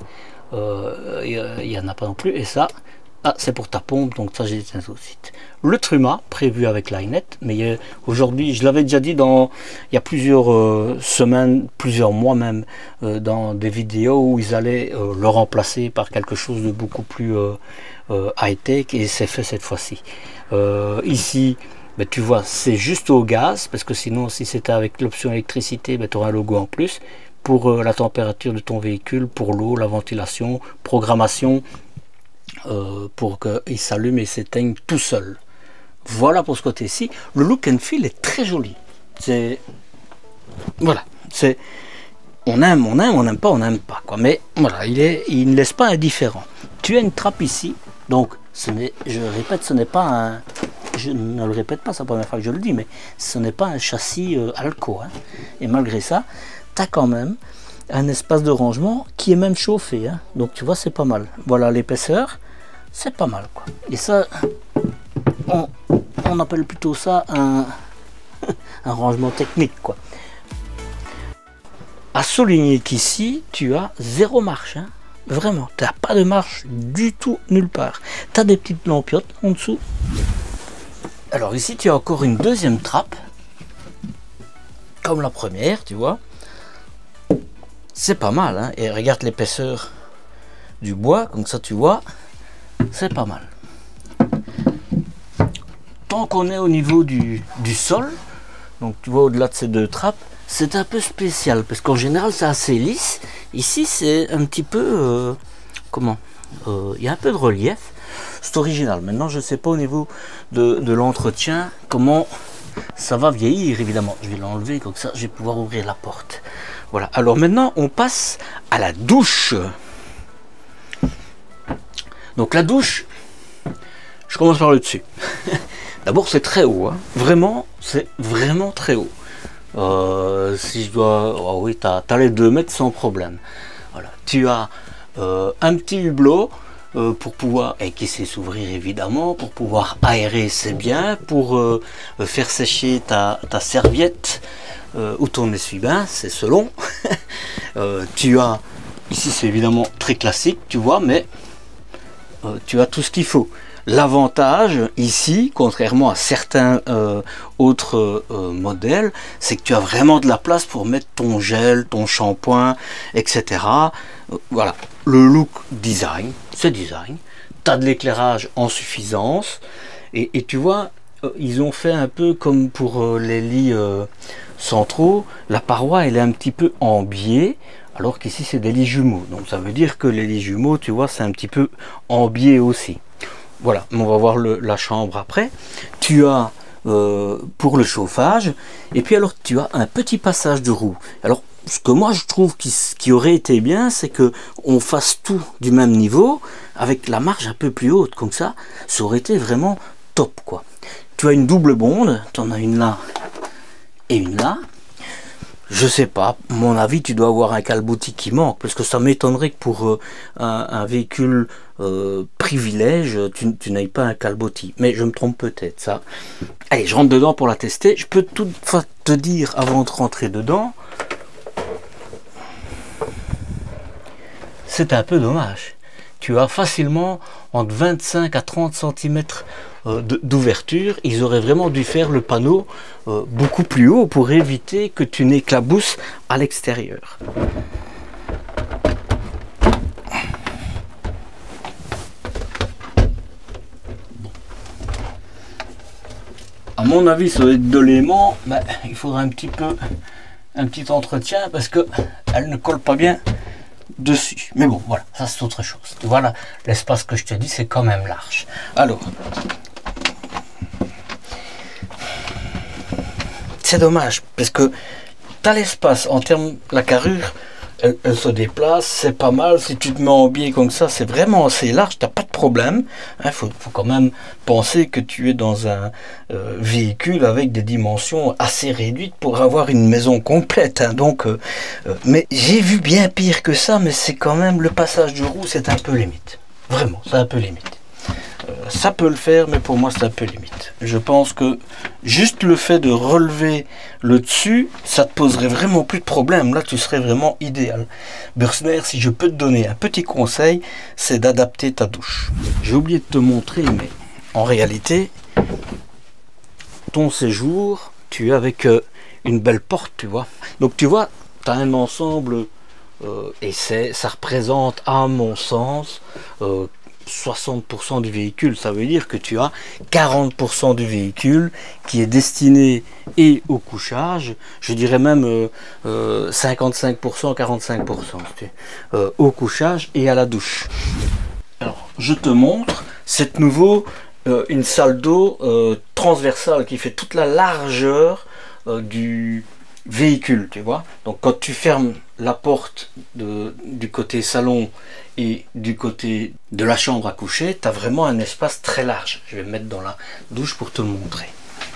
il n'y en a pas non plus. Et ça c'est pour ta pompe, donc ça j'ai éteint aussi. Le Truma prévu avec Linet, mais aujourd'hui je l'avais déjà dit il y a plusieurs semaines, plusieurs mois même, dans des vidéos où ils allaient le remplacer par quelque chose de beaucoup plus high-tech, et c'est fait cette fois-ci. Ici ben, tu vois, c'est juste au gaz, parce que sinon si c'était avec l'option électricité, ben, tu auras un logo en plus. Pour la température de ton véhicule, pour l'eau, la ventilation, programmation, pour qu'il s'allume et s'éteigne tout seul. Voilà pour ce côté-ci. Le look and feel est très joli. C'est voilà, c'est on aime, on n'aime pas, on n'aime pas quoi. Mais voilà, il ne laisse pas indifférent. Tu as une trappe ici, donc je répète, ce n'est pas un... Je ne le répète pas, c'est la première fois que je le dis, mais ce n'est pas un châssis Alco, hein. Et malgré ça, tu as quand même un espace de rangement qui est même chauffé, hein. Donc tu vois, c'est pas mal. Voilà l'épaisseur, c'est pas mal, quoi. Et ça, on appelle plutôt ça un rangement technique, quoi. À souligner qu'ici, tu as 0 marche, hein. Vraiment, tu n'as pas de marche du tout nulle part. Tu as des petites lampiottes en dessous. Alors ici tu as encore une deuxième trappe, comme la première, tu vois. C'est pas mal, hein. Et regarde l'épaisseur du bois, comme ça tu vois, c'est pas mal. Tant qu'on est au niveau du sol, donc tu vois au-delà de ces 2 trappes, c'est un peu spécial, parce qu'en général c'est assez lisse. Ici c'est un petit peu, il y a un peu de relief. C'est original. Maintenant je ne sais pas au niveau de l'entretien comment ça va vieillir. Évidemment je vais l'enlever, comme ça je vais pouvoir ouvrir la porte. Voilà, alors maintenant on passe à la douche. Donc la douche, je commence par le dessus. D'abord c'est très haut, hein. Vraiment, c'est vraiment très haut. Si je dois... Oh oui, tu as les 2 mètres sans problème. Voilà. Tu as un petit hublot pour pouvoir, et qui sait s'ouvrir évidemment, pour pouvoir aérer, c'est bien, pour faire sécher ta serviette ou ton essuie-bain, c'est selon. Tu as, ici c'est évidemment très classique, tu vois, mais tu as tout ce qu'il faut. L'avantage ici, contrairement à certains autres modèles, c'est que tu as vraiment de la place pour mettre ton gel, ton shampoing, etc. Voilà, le look design, c'est design. Tu as de l'éclairage en suffisance. Et tu vois, ils ont fait un peu comme pour les lits centraux. La paroi, elle est un petit peu en biais, alors qu'ici, c'est des lits jumeaux. Donc ça veut dire que les lits jumeaux, tu vois, c'est un petit peu en biais aussi. Voilà, on va voir la chambre après. Tu as pour le chauffage, et puis alors tu as un petit passage de roue. Alors ce que moi je trouve qui aurait été bien, c'est que on fasse tout du même niveau, avec la marge un peu plus haute, comme ça aurait été vraiment top quoi. Tu as une double bonde, tu en as une là et une là. Je sais pas, à mon avis tu dois avoir un calbotis qui manque, parce que ça m'étonnerait que pour un véhicule privilège tu n'aies pas un calbotis, mais je me trompe peut-être ça. Allez, je rentre dedans pour la tester. Je peux toutefois te dire avant de rentrer dedans, c'est un peu dommage. Tu as facilement entre 25 à 30 cm d'ouverture. Ils auraient vraiment dû faire le panneau beaucoup plus haut pour éviter que tu n'éclabousses à l'extérieur. À mon avis, ça va être de l'aimant, mais il faudra un petit entretien parce que elle ne colle pas bien dessus. Mais bon, voilà, ça c'est autre chose. Voilà, l'espace que je te dis, c'est quand même large. Alors, c'est dommage parce que tu as l'espace en termes de la carrure, elle se déplace, c'est pas mal. Si tu te mets en biais comme ça, c'est vraiment assez large, t'as pas de problème. Il faut quand même penser que tu es dans un véhicule avec des dimensions assez réduites pour avoir une maison complète. Hein. Donc, mais j'ai vu bien pire que ça, mais c'est quand même le passage de roue, c'est un peu limite. Vraiment, c'est un peu limite. Ça peut le faire, mais pour moi c'est un peu limite. Je pense que juste le fait de relever le dessus, ça te poserait vraiment plus de problème. Là tu serais vraiment idéal. Bursner, si je peux te donner un petit conseil, c'est d'adapter ta douche. J'ai oublié de te montrer, mais en réalité ton séjour, tu es avec une belle porte, tu vois. Donc tu vois, tu as un ensemble et ça représente à mon sens 60% du véhicule. Ça veut dire que tu as 40% du véhicule qui est destiné et au couchage, je dirais même 55%, 45% au couchage et à la douche. Alors je te montre, c'est de nouveau une salle d'eau transversale qui fait toute la largeur du véhicule, tu vois. Donc quand tu fermes la porte du côté salon et du côté de la chambre à coucher, tu as vraiment un espace très large. Je vais me mettre dans la douche pour te le montrer.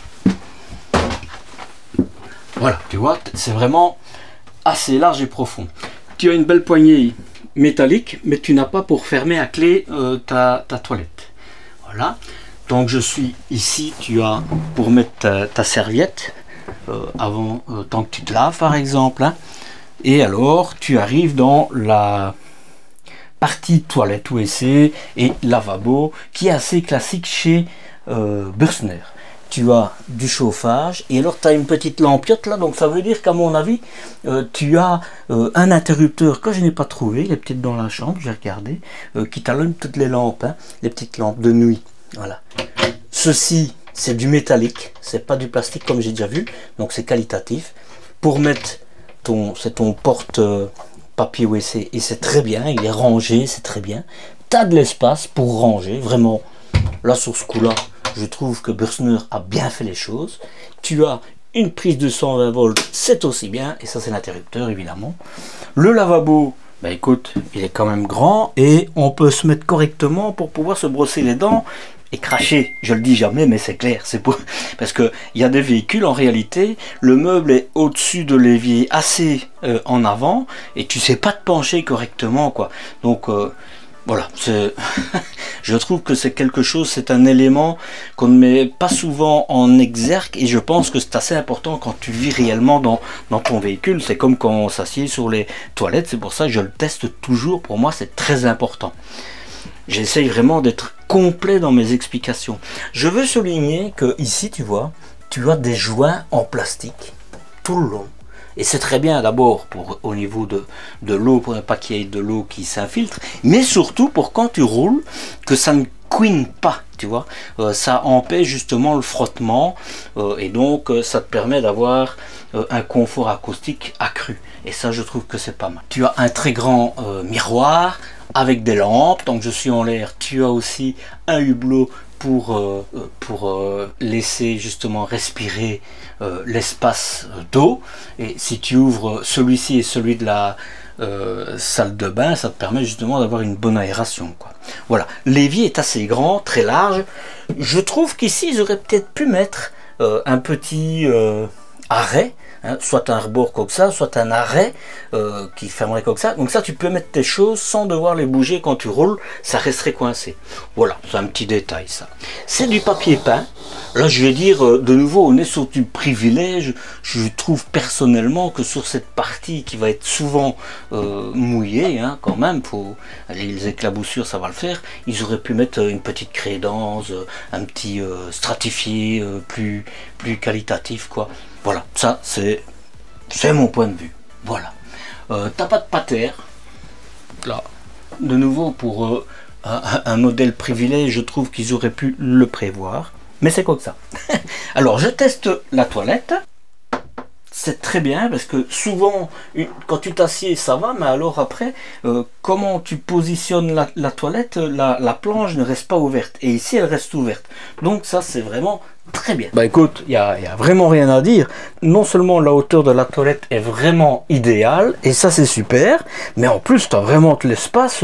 Voilà, tu vois, c'est vraiment assez large et profond. Tu as une belle poignée métallique, mais tu n'as pas pour fermer à clé ta toilette. Voilà, donc je suis ici, tu as pour mettre ta serviette avant, tant que tu te laves par exemple, hein. Et alors tu arrives dans la partie toilette WC et lavabo qui est assez classique chez Bursner. Tu as du chauffage et alors tu as une petite lampiote là, donc ça veut dire qu'à mon avis tu as un interrupteur que je n'ai pas trouvé, il est peut-être dans la chambre, j'ai regardé, qui t'allume toutes les lampes, hein, les petites lampes de nuit. Voilà. Ceci c'est du métallique, c'est pas du plastique comme j'ai déjà vu, donc c'est qualitatif. Pour mettre c'est ton porte papier WC et c'est très bien, il est rangé, c'est très bien. Tu as de l'espace pour ranger, vraiment. Là sur ce coup là, je trouve que Bursner a bien fait les choses. Tu as une prise de 120 volts, c'est aussi bien, et ça c'est l'interrupteur évidemment. Le lavabo, bah écoute, il est quand même grand et on peut se mettre correctement pour pouvoir se brosser les dents et cracher. Je le dis jamais, mais c'est clair, c'est pour parce que il y a des véhicules en réalité, le meuble est au-dessus de l'évier, assez en avant, et tu sais pas te pencher correctement, quoi. Donc voilà, je trouve que c'est quelque chose, c'est un élément qu'on ne met pas souvent en exergue, et je pense que c'est assez important quand tu vis réellement dans ton véhicule. C'est comme quand on s'assied sur les toilettes, c'est pour ça que je le teste toujours. Pour moi c'est très important. J'essaye vraiment d'être complet dans mes explications. Je veux souligner que ici, tu vois, tu as des joints en plastique tout le long. Et c'est très bien d'abord pour au niveau de l'eau, pour ne pas qu'il y ait de l'eau qui s'infiltre, mais surtout pour quand tu roules, que ça ne couine pas, tu vois. Ça empêche justement le frottement et donc ça te permet d'avoir un confort acoustique accru. Et ça, je trouve que c'est pas mal. Tu as un très grand miroir avec des lampes, donc je suis en l'air. Tu as aussi un hublot pour laisser justement respirer l'espace d'eau. Et si tu ouvres celui-ci et celui de la salle de bain, ça te permet justement d'avoir une bonne aération, quoi. Voilà, l'évier est assez grand, très large. Je trouve qu'ici ils auraient peut-être pu mettre un petit arrêt, hein, soit un rebord comme ça, soit un arrêt qui fermerait comme ça. Donc ça, tu peux mettre tes choses sans devoir les bouger quand tu roules, ça resterait coincé. Voilà, c'est un petit détail ça. C'est du papier peint. Là, je vais dire, de nouveau, on est sur du privilège. Je trouve personnellement que sur cette partie qui va être souvent mouillée, hein, quand même, faut, les éclaboussures, ça va le faire. Ils auraient pu mettre une petite crédence, un petit stratifié plus qualitatif, quoi. Voilà, ça, c'est mon point de vue. Voilà. T'as pas de pater. Là, de nouveau, pour un modèle privilège, je trouve qu'ils auraient pu le prévoir. Mais c'est comme ça. Alors, je teste la toilette. C'est très bien parce que souvent, quand tu t'assieds, ça va. Mais alors après, comment tu positionnes la toilette, la planche ne reste pas ouverte. Et ici, elle reste ouverte. Donc ça, c'est vraiment très bien. Bah écoute, il y a vraiment rien à dire. Non seulement la hauteur de la toilette est vraiment idéale. Et ça, c'est super. Mais en plus, tu as vraiment de l'espace.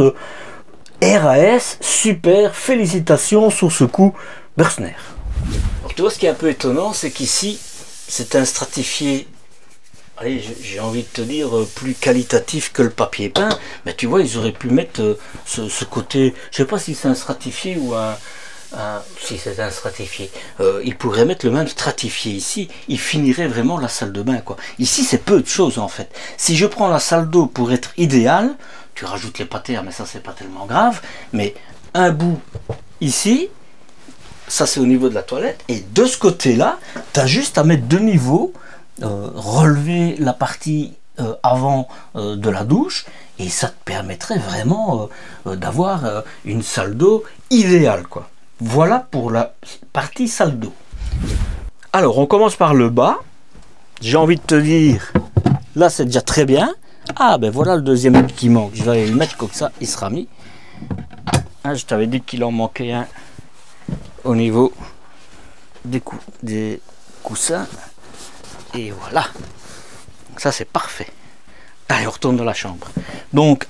RAS, super. Félicitations sur ce coup, Berstner. Tu vois, ce qui est un peu étonnant, c'est qu'ici, c'est un stratifié, allez, j'ai envie de te dire, plus qualitatif que le papier peint. Mais tu vois, ils auraient pu mettre ce côté, je sais pas si c'est un stratifié ou si c'est un stratifié. Ils pourraient mettre le même stratifié ici, il finirait vraiment la salle de bain, quoi. Ici, c'est peu de choses, en fait. Si je prends la salle d'eau pour être idéale, tu rajoutes les patères, mais ça, c'est pas tellement grave. Mais un bout ici, ça c'est au niveau de la toilette, et de ce côté là tu as juste à mettre deux niveaux, relever la partie avant de la douche, et ça te permettrait vraiment d'avoir une salle d'eau idéale, quoi. Voilà pour la partie salle d'eau. Alors on commence par le bas. J'ai envie de te dire, là c'est déjà très bien. Ah ben voilà le deuxième qui manque, je vais aller le mettre comme ça, il sera mis. Ah, je t'avais dit qu'il en manquait un au niveau des coussins, et voilà, ça c'est parfait. Allez, on retourne dans la chambre. Donc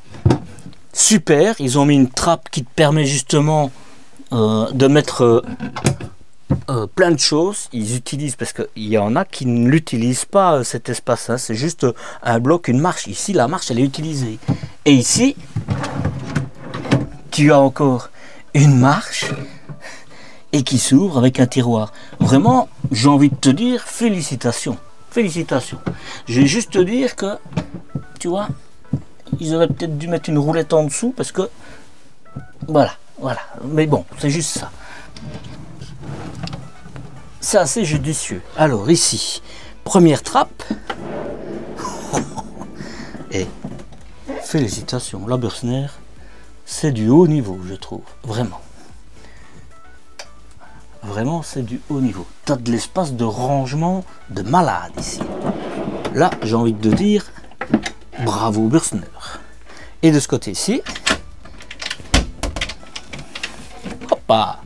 super, ils ont mis une trappe qui te permet justement de mettre plein de choses. Ils utilisent, parce qu'il y en a qui ne l'utilisent pas, cet espace, hein. C'est juste un bloc, une marche. Ici la marche elle est utilisée, et ici tu as encore une marche et qui s'ouvre avec un tiroir. Vraiment, j'ai envie de te dire, félicitations. Félicitations. Je vais juste te dire que, tu vois, ils auraient peut-être dû mettre une roulette en dessous, parce que, voilà. Mais bon, c'est juste ça. C'est assez judicieux. Alors ici, première trappe. Et félicitations, la Berstner, c'est du haut niveau, je trouve, vraiment. Vraiment, c'est du haut niveau. Tu as de l'espace de rangement de malade ici. Là, j'ai envie de te dire, bravo Berstner. Et de ce côté-ci, hoppa.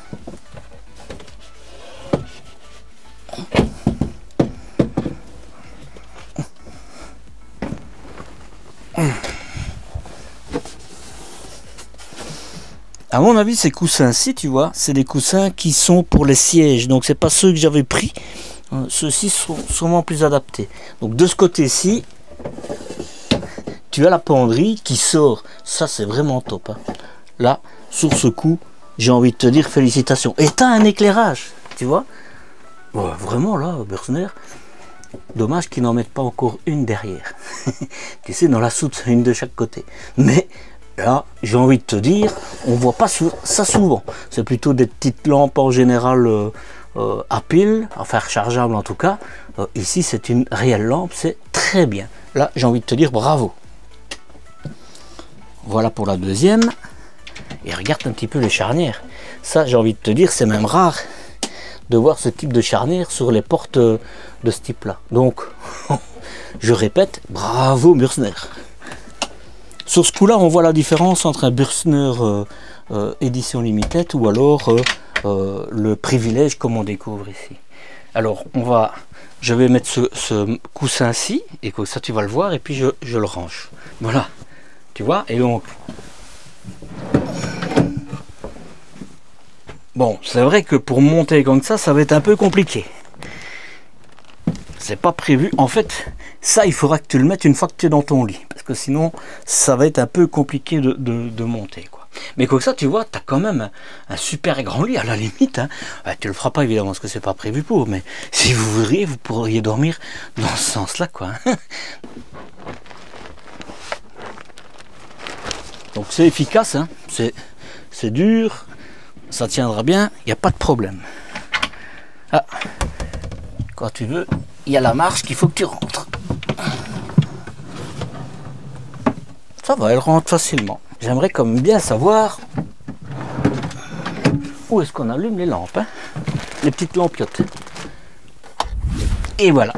À mon avis, ces coussins-ci, tu vois, c'est des coussins qui sont pour les sièges. Donc, c'est pas ceux que j'avais pris. Ceux-ci sont sûrement plus adaptés. Donc, de ce côté-ci, tu as la penderie qui sort. Ça, c'est vraiment top, hein. Là, sur ce coup, j'ai envie de te dire félicitations. Et tu as un éclairage, tu vois. Ouais, vraiment, là, Berstner, dommage qu'ils n'en mettent pas encore une derrière. Tu sais, dans la soute, une de chaque côté. Mais là, j'ai envie de te dire, on voit pas ça souvent. C'est plutôt des petites lampes en général à pile, enfin rechargeables en tout cas. Ici, c'est une réelle lampe, c'est très bien. Là, j'ai envie de te dire bravo. Voilà pour la deuxième. Et regarde un petit peu les charnières. Ça, j'ai envie de te dire, c'est même rare de voir ce type de charnière sur les portes de ce type-là. Donc, je répète, bravo Berstner. Sur ce coup-là, on voit la différence entre un Berstner édition limited ou alors le privilège comme on découvre ici. Alors je vais mettre ce coussin-ci, et comme ça tu vas le voir, et puis je le range. Voilà, tu vois, et donc... Bon, c'est vrai que pour monter comme ça va être un peu compliqué. C'est pas prévu. En fait, ça, il faudra que tu le mettes une fois que tu es dans ton lit. Parce que sinon, ça va être un peu compliqué de monter, quoi. Mais comme ça, tu vois, tu as quand même un super grand lit à la limite. Hein. Tu le feras pas, évidemment, parce que c'est pas prévu pour. Mais si vous voudriez, vous pourriez dormir dans ce sens-là, quoi. Donc c'est efficace, hein. C'est dur. Ça tiendra bien, il n'y a pas de problème. Ah, quand tu veux, il y a la marche qu'il faut que tu rentres. Ça va, elle rentre facilement. J'aimerais comme bien savoir où est-ce qu'on allume les lampes, hein, les petites lampiottes. Et voilà.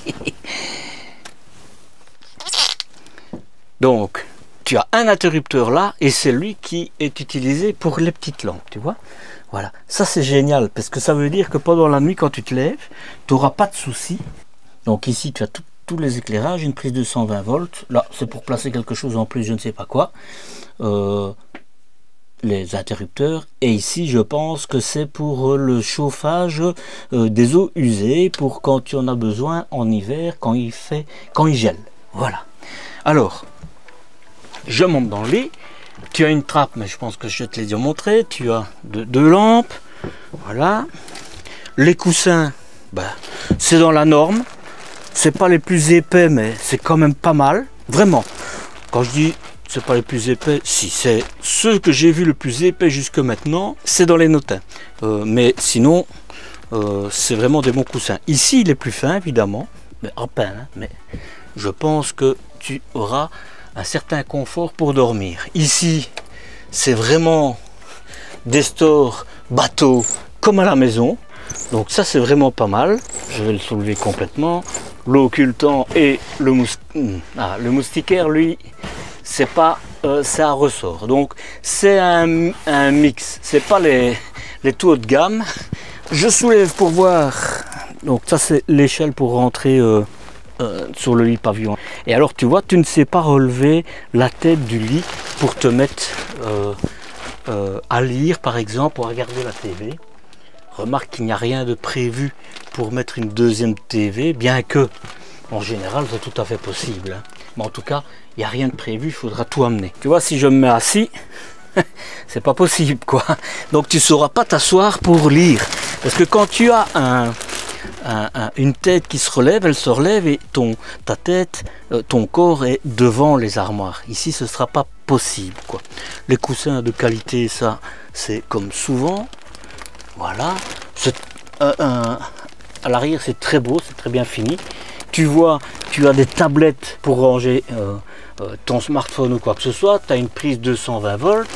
Donc, tu as un interrupteur là, et c'est lui qui est utilisé pour les petites lampes, tu vois. Voilà, ça c'est génial, parce que ça veut dire que pendant la nuit, quand tu te lèves, tu n'auras pas de soucis. Donc ici, tu as tous les éclairages, une prise de 120 volts. Là, c'est pour placer quelque chose en plus, je ne sais pas quoi. Les interrupteurs. Et ici, je pense que c'est pour le chauffage des eaux usées, pour quand tu en as besoin en hiver, quand il gèle. Voilà. Alors... Je monte dans le lit, tu as une trappe, mais je pense que je te l'ai déjà montré, tu as deux lampes, voilà. Les coussins, c'est dans la norme, c'est pas les plus épais, mais c'est quand même pas mal, vraiment. Quand je dis c'est pas les plus épais, si, c'est ceux que j'ai vu le plus épais jusque maintenant, c'est dans les Notin. Mais sinon, c'est vraiment des bons coussins. Ici, il est plus fin, évidemment, mais à peine, hein, mais je pense que tu auras un certain confort pour dormir. Ici, c'est vraiment des stores bateaux comme à la maison. Donc ça, c'est vraiment pas mal. Je vais le soulever complètement. L'eau occultant et le moustiquaire, lui, c'est pas, c'est un ressort. Donc c'est un mix. C'est pas les tout haut de gamme. Je soulève pour voir. Donc ça, c'est l'échelle pour rentrer sur le lit pavillon. Et alors tu vois, tu ne sais pas relever la tête du lit pour te mettre à lire par exemple, ou à regarder la TV. Remarque qu'il n'y a rien de prévu pour mettre une deuxième TV, bien que en général c'est tout à fait possible, hein. Mais en tout cas, il n'y a rien de prévu, il faudra tout amener. Tu vois, si je me mets assis, c'est pas possible, quoi. Donc tu ne sauras pas t'asseoir pour lire. Parce que quand tu as une tête qui se relève, elle se relève et ta tête, ton corps est devant les armoires. Ici, ce ne sera pas possible, quoi. Les coussins de qualité, ça, c'est comme souvent. Voilà. À l'arrière, c'est très beau, c'est très bien fini. Tu vois, tu as des tablettes pour ranger ton smartphone ou quoi que ce soit. Tu as une prise de 220 volts.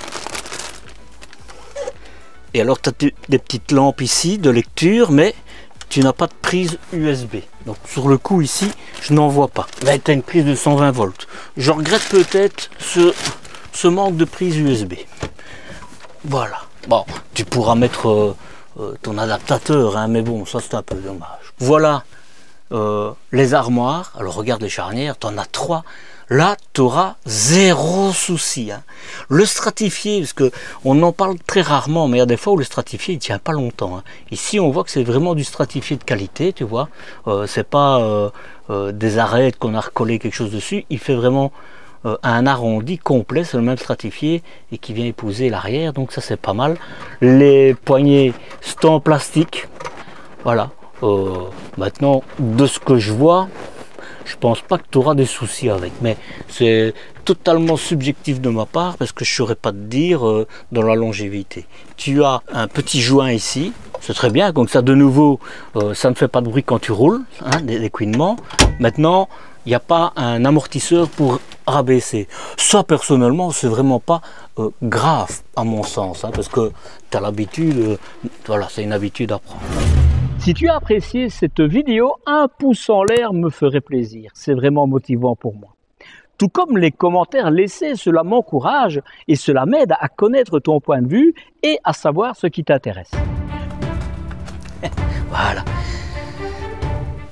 Et alors, tu as des petites lampes ici de lecture, mais tu n'as pas de prise USB. Donc sur le coup ici, je n'en vois pas. Là, tu as une prise de 120 volts. Je regrette peut-être ce manque de prise USB. Voilà. Bon, tu pourras mettre ton adaptateur, hein, mais bon, ça c'est un peu dommage. Voilà les armoires. Alors regarde les charnières, tu en as 3. Là, tu auras zéro souci, hein. Le stratifié, parce que on en parle très rarement, mais il y a des fois où le stratifié il tient pas longtemps, hein. Ici, on voit que c'est vraiment du stratifié de qualité, tu vois. C'est pas des arêtes qu'on a recollé quelque chose dessus. Il fait vraiment un arrondi complet, c'est le même stratifié et qui vient épouser l'arrière, donc ça c'est pas mal. Les poignées c'est en plastique, voilà. Maintenant, de ce que je vois, je pense pas que tu auras des soucis avec, mais c'est totalement subjectif de ma part parce que je ne saurais pas te dire dans la longévité. Tu as un petit joint ici, c'est très bien, donc ça de nouveau, ça ne fait pas de bruit quand tu roules, hein, des couinements. Maintenant, il n'y a pas un amortisseur pour rabaisser. Ça, personnellement, c'est vraiment pas grave à mon sens, hein, parce que tu as l'habitude, voilà, c'est une habitude à prendre. Si tu as apprécié cette vidéo, un pouce en l'air me ferait plaisir. C'est vraiment motivant pour moi. Tout comme les commentaires laissés, cela m'encourage et cela m'aide à connaître ton point de vue et à savoir ce qui t'intéresse. Voilà.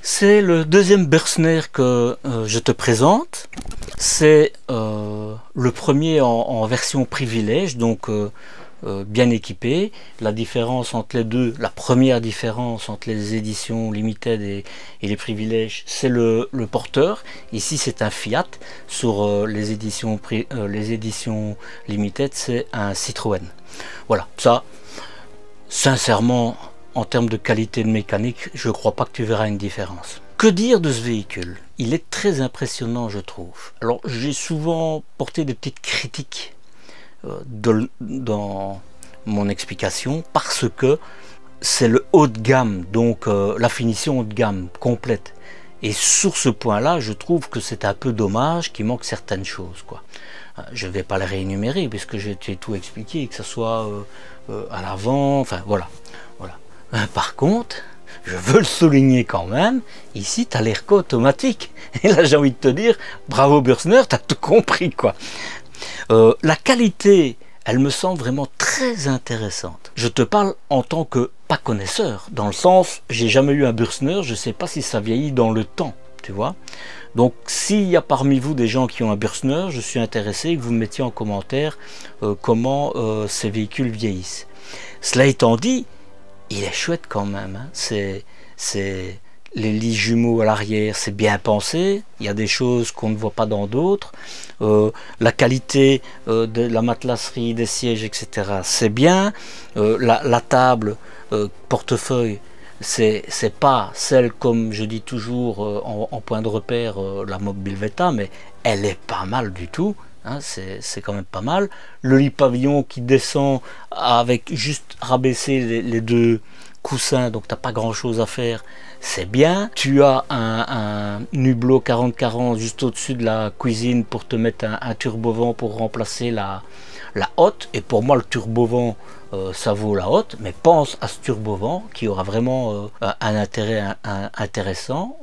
C'est le deuxième Bürstner que je te présente. C'est le premier en version privilège, donc bien équipé. La différence entre les deux, la première différence entre les éditions limited et les privilèges, c'est le porteur. Ici c'est un Fiat, sur les éditions limited c'est un Citroën. Voilà, ça sincèrement en termes de qualité de mécanique, je ne crois pas que tu verras une différence. Que dire de ce véhicule? Il est très impressionnant, je trouve. Alors j'ai souvent porté des petites critiques dans mon explication parce que c'est le haut de gamme, donc la finition haut de gamme complète. Et sur ce point-là, je trouve que c'est un peu dommage qu'il manque certaines choses, quoi. Je ne vais pas les réénumérer puisque j'ai tout expliqué, que ce soit à l'avant, enfin voilà. Par contre, je veux le souligner quand même, ici tu as l'AirCo automatique. Et là j'ai envie de te dire, bravo Bürstner, tu as tout compris, quoi. La qualité, elle me semble vraiment très intéressante. Je te parle en tant que pas connaisseur, dans le sens, j'ai jamais eu un Bürstner, je ne sais pas si ça vieillit dans le temps, tu vois. Donc s'il y a parmi vous des gens qui ont un Bürstner, je suis intéressé que vous me mettiez en commentaire comment ces véhicules vieillissent. Cela étant dit, il est chouette quand même, hein. C'est les lits jumeaux à l'arrière, c'est bien pensé. Il y a des choses qu'on ne voit pas dans d'autres. La qualité de la matelasserie, des sièges, etc. c'est bien. La table portefeuille, c'est pas celle, comme je dis toujours en point de repère, la Mobile Veta, mais elle est pas mal du tout. Hein, c'est quand même pas mal. Le lit pavillon qui descend avec juste rabaisser les deux coussins, donc t'as pas grand chose à faire, c'est bien. Tu as un Hublot 4040 juste au-dessus de la cuisine pour te mettre un turbovent pour remplacer la hotte. Et pour moi le turbovent ça vaut la hotte, mais pense à ce turbovent qui aura vraiment un intérêt intéressant,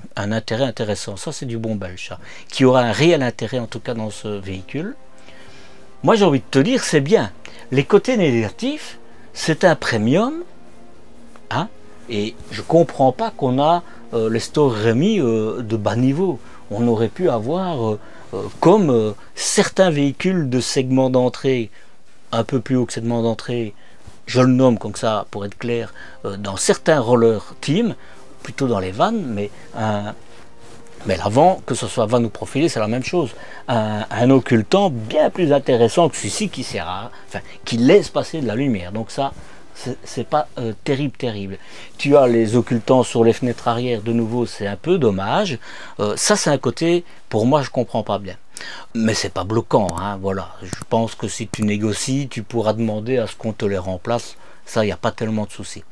ça c'est du bon belge, ça, qui aura un réel intérêt en tout cas dans ce véhicule. Moi j'ai envie de te dire, c'est bien. Les côtés négatifs, c'est un premium, hein, et je comprends pas qu'on a les stores Rémi de bas niveau. On aurait pu avoir comme certains véhicules de segment d'entrée, un peu plus haut que segment d'entrée, je le nomme comme ça pour être clair, dans certains roller team, plutôt dans les vannes, mais l'avant, que ce soit van ou profilé, c'est la même chose. Un occultant bien plus intéressant que celui-ci qui sert à, enfin, qui laisse passer de la lumière. Donc ça, c'est pas terrible. Tu as les occultants sur les fenêtres arrière, de nouveau, c'est un peu dommage. Ça, c'est un côté, pour moi, je comprends pas bien. Mais c'est pas bloquant, hein, voilà. Je pense que si tu négocies, tu pourras demander à ce qu'on te les remplace. Ça, il n'y a pas tellement de soucis.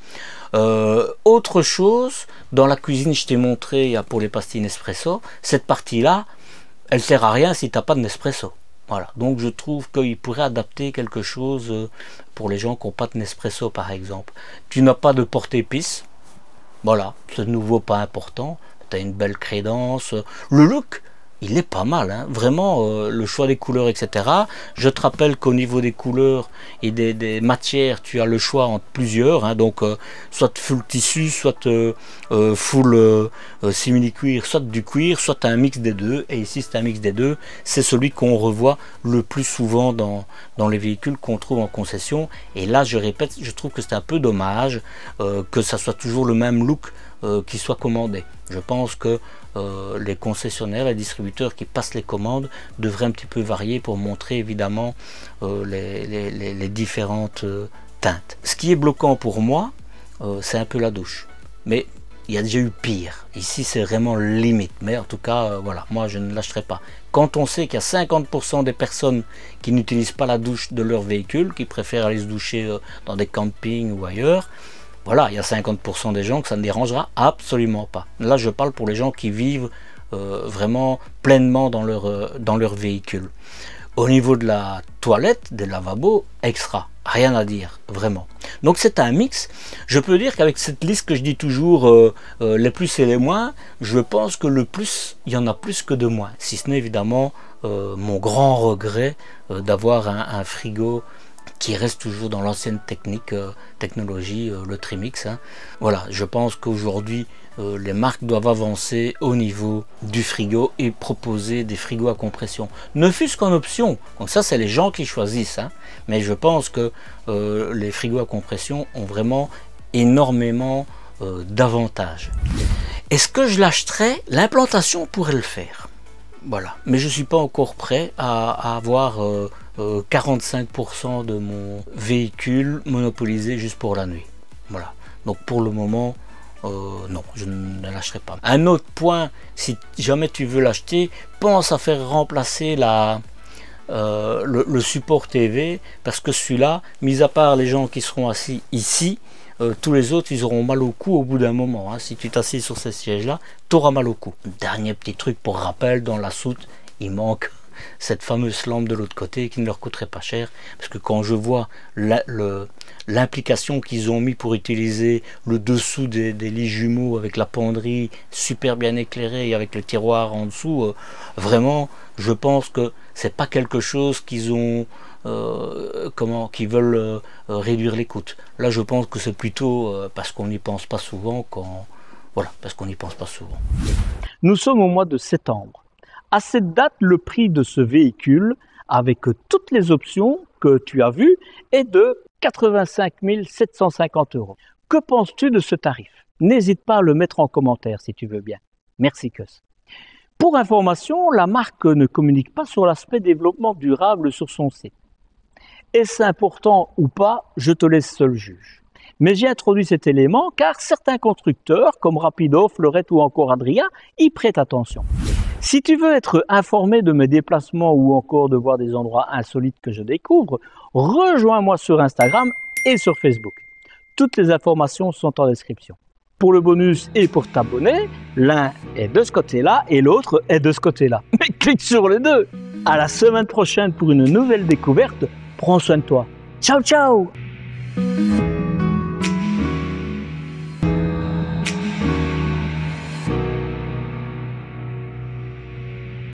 Autre chose, dans la cuisine, je t'ai montré pour les pastilles Nespresso, cette partie-là, elle sert à rien si tu n'as pas de Nespresso. Voilà, donc je trouve qu'il pourrait adapter quelque chose pour les gens qui n'ont pas de Nespresso par exemple. Tu n'as pas de porte-épices, voilà, c'est de nouveau pas important. Tu as une belle crédence, le look, il est pas mal, hein. Vraiment, le choix des couleurs, etc. Je te rappelle qu'au niveau des couleurs et des matières, tu as le choix entre plusieurs, hein. Donc soit full tissu, soit full simili-cuir, soit du cuir, soit un mix des deux. Et ici, c'est un mix des deux. C'est celui qu'on revoit le plus souvent dans les véhicules qu'on trouve en concession. Et là, je répète, je trouve que c'est un peu dommage que ça soit toujours le même look qui soit commandé. Je pense que les concessionnaires, les distributeurs qui passent les commandes devraient un petit peu varier pour montrer évidemment les différentes teintes. Ce qui est bloquant pour moi, c'est un peu la douche. Mais il y a déjà eu pire. Ici, c'est vraiment limite. Mais en tout cas, voilà, moi, je ne lâcherai pas. Quand on sait qu'il y a 50% des personnes qui n'utilisent pas la douche de leur véhicule, qui préfèrent aller se doucher dans des campings ou ailleurs, voilà, il y a 50% des gens que ça ne dérangera absolument pas. Là, je parle pour les gens qui vivent vraiment pleinement dans leur véhicule. Au niveau de la toilette, des lavabos, extra. Rien à dire, vraiment. Donc c'est un mix. Je peux dire qu'avec cette liste que je dis toujours, les plus et les moins, je pense que le plus, il y en a plus que de moins. Si ce n'est évidemment mon grand regret d'avoir un frigo qui reste toujours dans l'ancienne technologie, le trimix. Hein. Voilà, je pense qu'aujourd'hui, les marques doivent avancer au niveau du frigo et proposer des frigos à compression. Ne fût-ce qu'en option, donc ça c'est les gens qui choisissent. Hein. Mais je pense que les frigos à compression ont vraiment énormément d'avantages. Est-ce que je l'achèterais? L'implantation pourrait le faire. Voilà, mais je ne suis pas encore prêt à avoir 45% de mon véhicule monopolisé juste pour la nuit. Voilà, donc pour le moment, non, je ne l'achèterai pas. Un autre point, si jamais tu veux l'acheter, pense à faire remplacer le support TV, parce que celui-là, mis à part les gens qui seront assis ici, tous les autres ils auront mal au cou au bout d'un moment. Hein. Si tu t'assieds sur ces sièges là, tu auras mal au cou. Dernier petit truc pour rappel, dans la soute il manque cette fameuse lampe de l'autre côté qui ne leur coûterait pas cher, parce que quand je vois l'implication qu'ils ont mis pour utiliser le dessous des lits jumeaux avec la penderie super bien éclairée et avec le tiroir en dessous, vraiment je pense que c'est pas quelque chose qu'ils ont qui veulent réduire les coûts. Là je pense que c'est plutôt parce qu'on n'y pense pas souvent voilà, parce qu'on n'y pense pas souvent. Nous sommes au mois de septembre. À cette date, le prix de ce véhicule, avec toutes les options que tu as vues, est de 85 750 €. Que penses-tu de ce tarif? N'hésite pas à le mettre en commentaire si tu veux bien. Merci Cus. Pour information, la marque ne communique pas sur l'aspect développement durable sur son site. Est-ce important ou pas? Je te laisse seul juge. Mais j'ai introduit cet élément car certains constructeurs, comme Rapido, Fleurette ou encore Adria, y prêtent attention. Si tu veux être informé de mes déplacements ou encore de voir des endroits insolites que je découvre, rejoins-moi sur Instagram et sur Facebook. Toutes les informations sont en description. Pour le bonus et pour t'abonner, l'un est de ce côté-là et l'autre est de ce côté-là. Mais clique sur les deux. À la semaine prochaine pour une nouvelle découverte. Prends soin de toi. Ciao, ciao!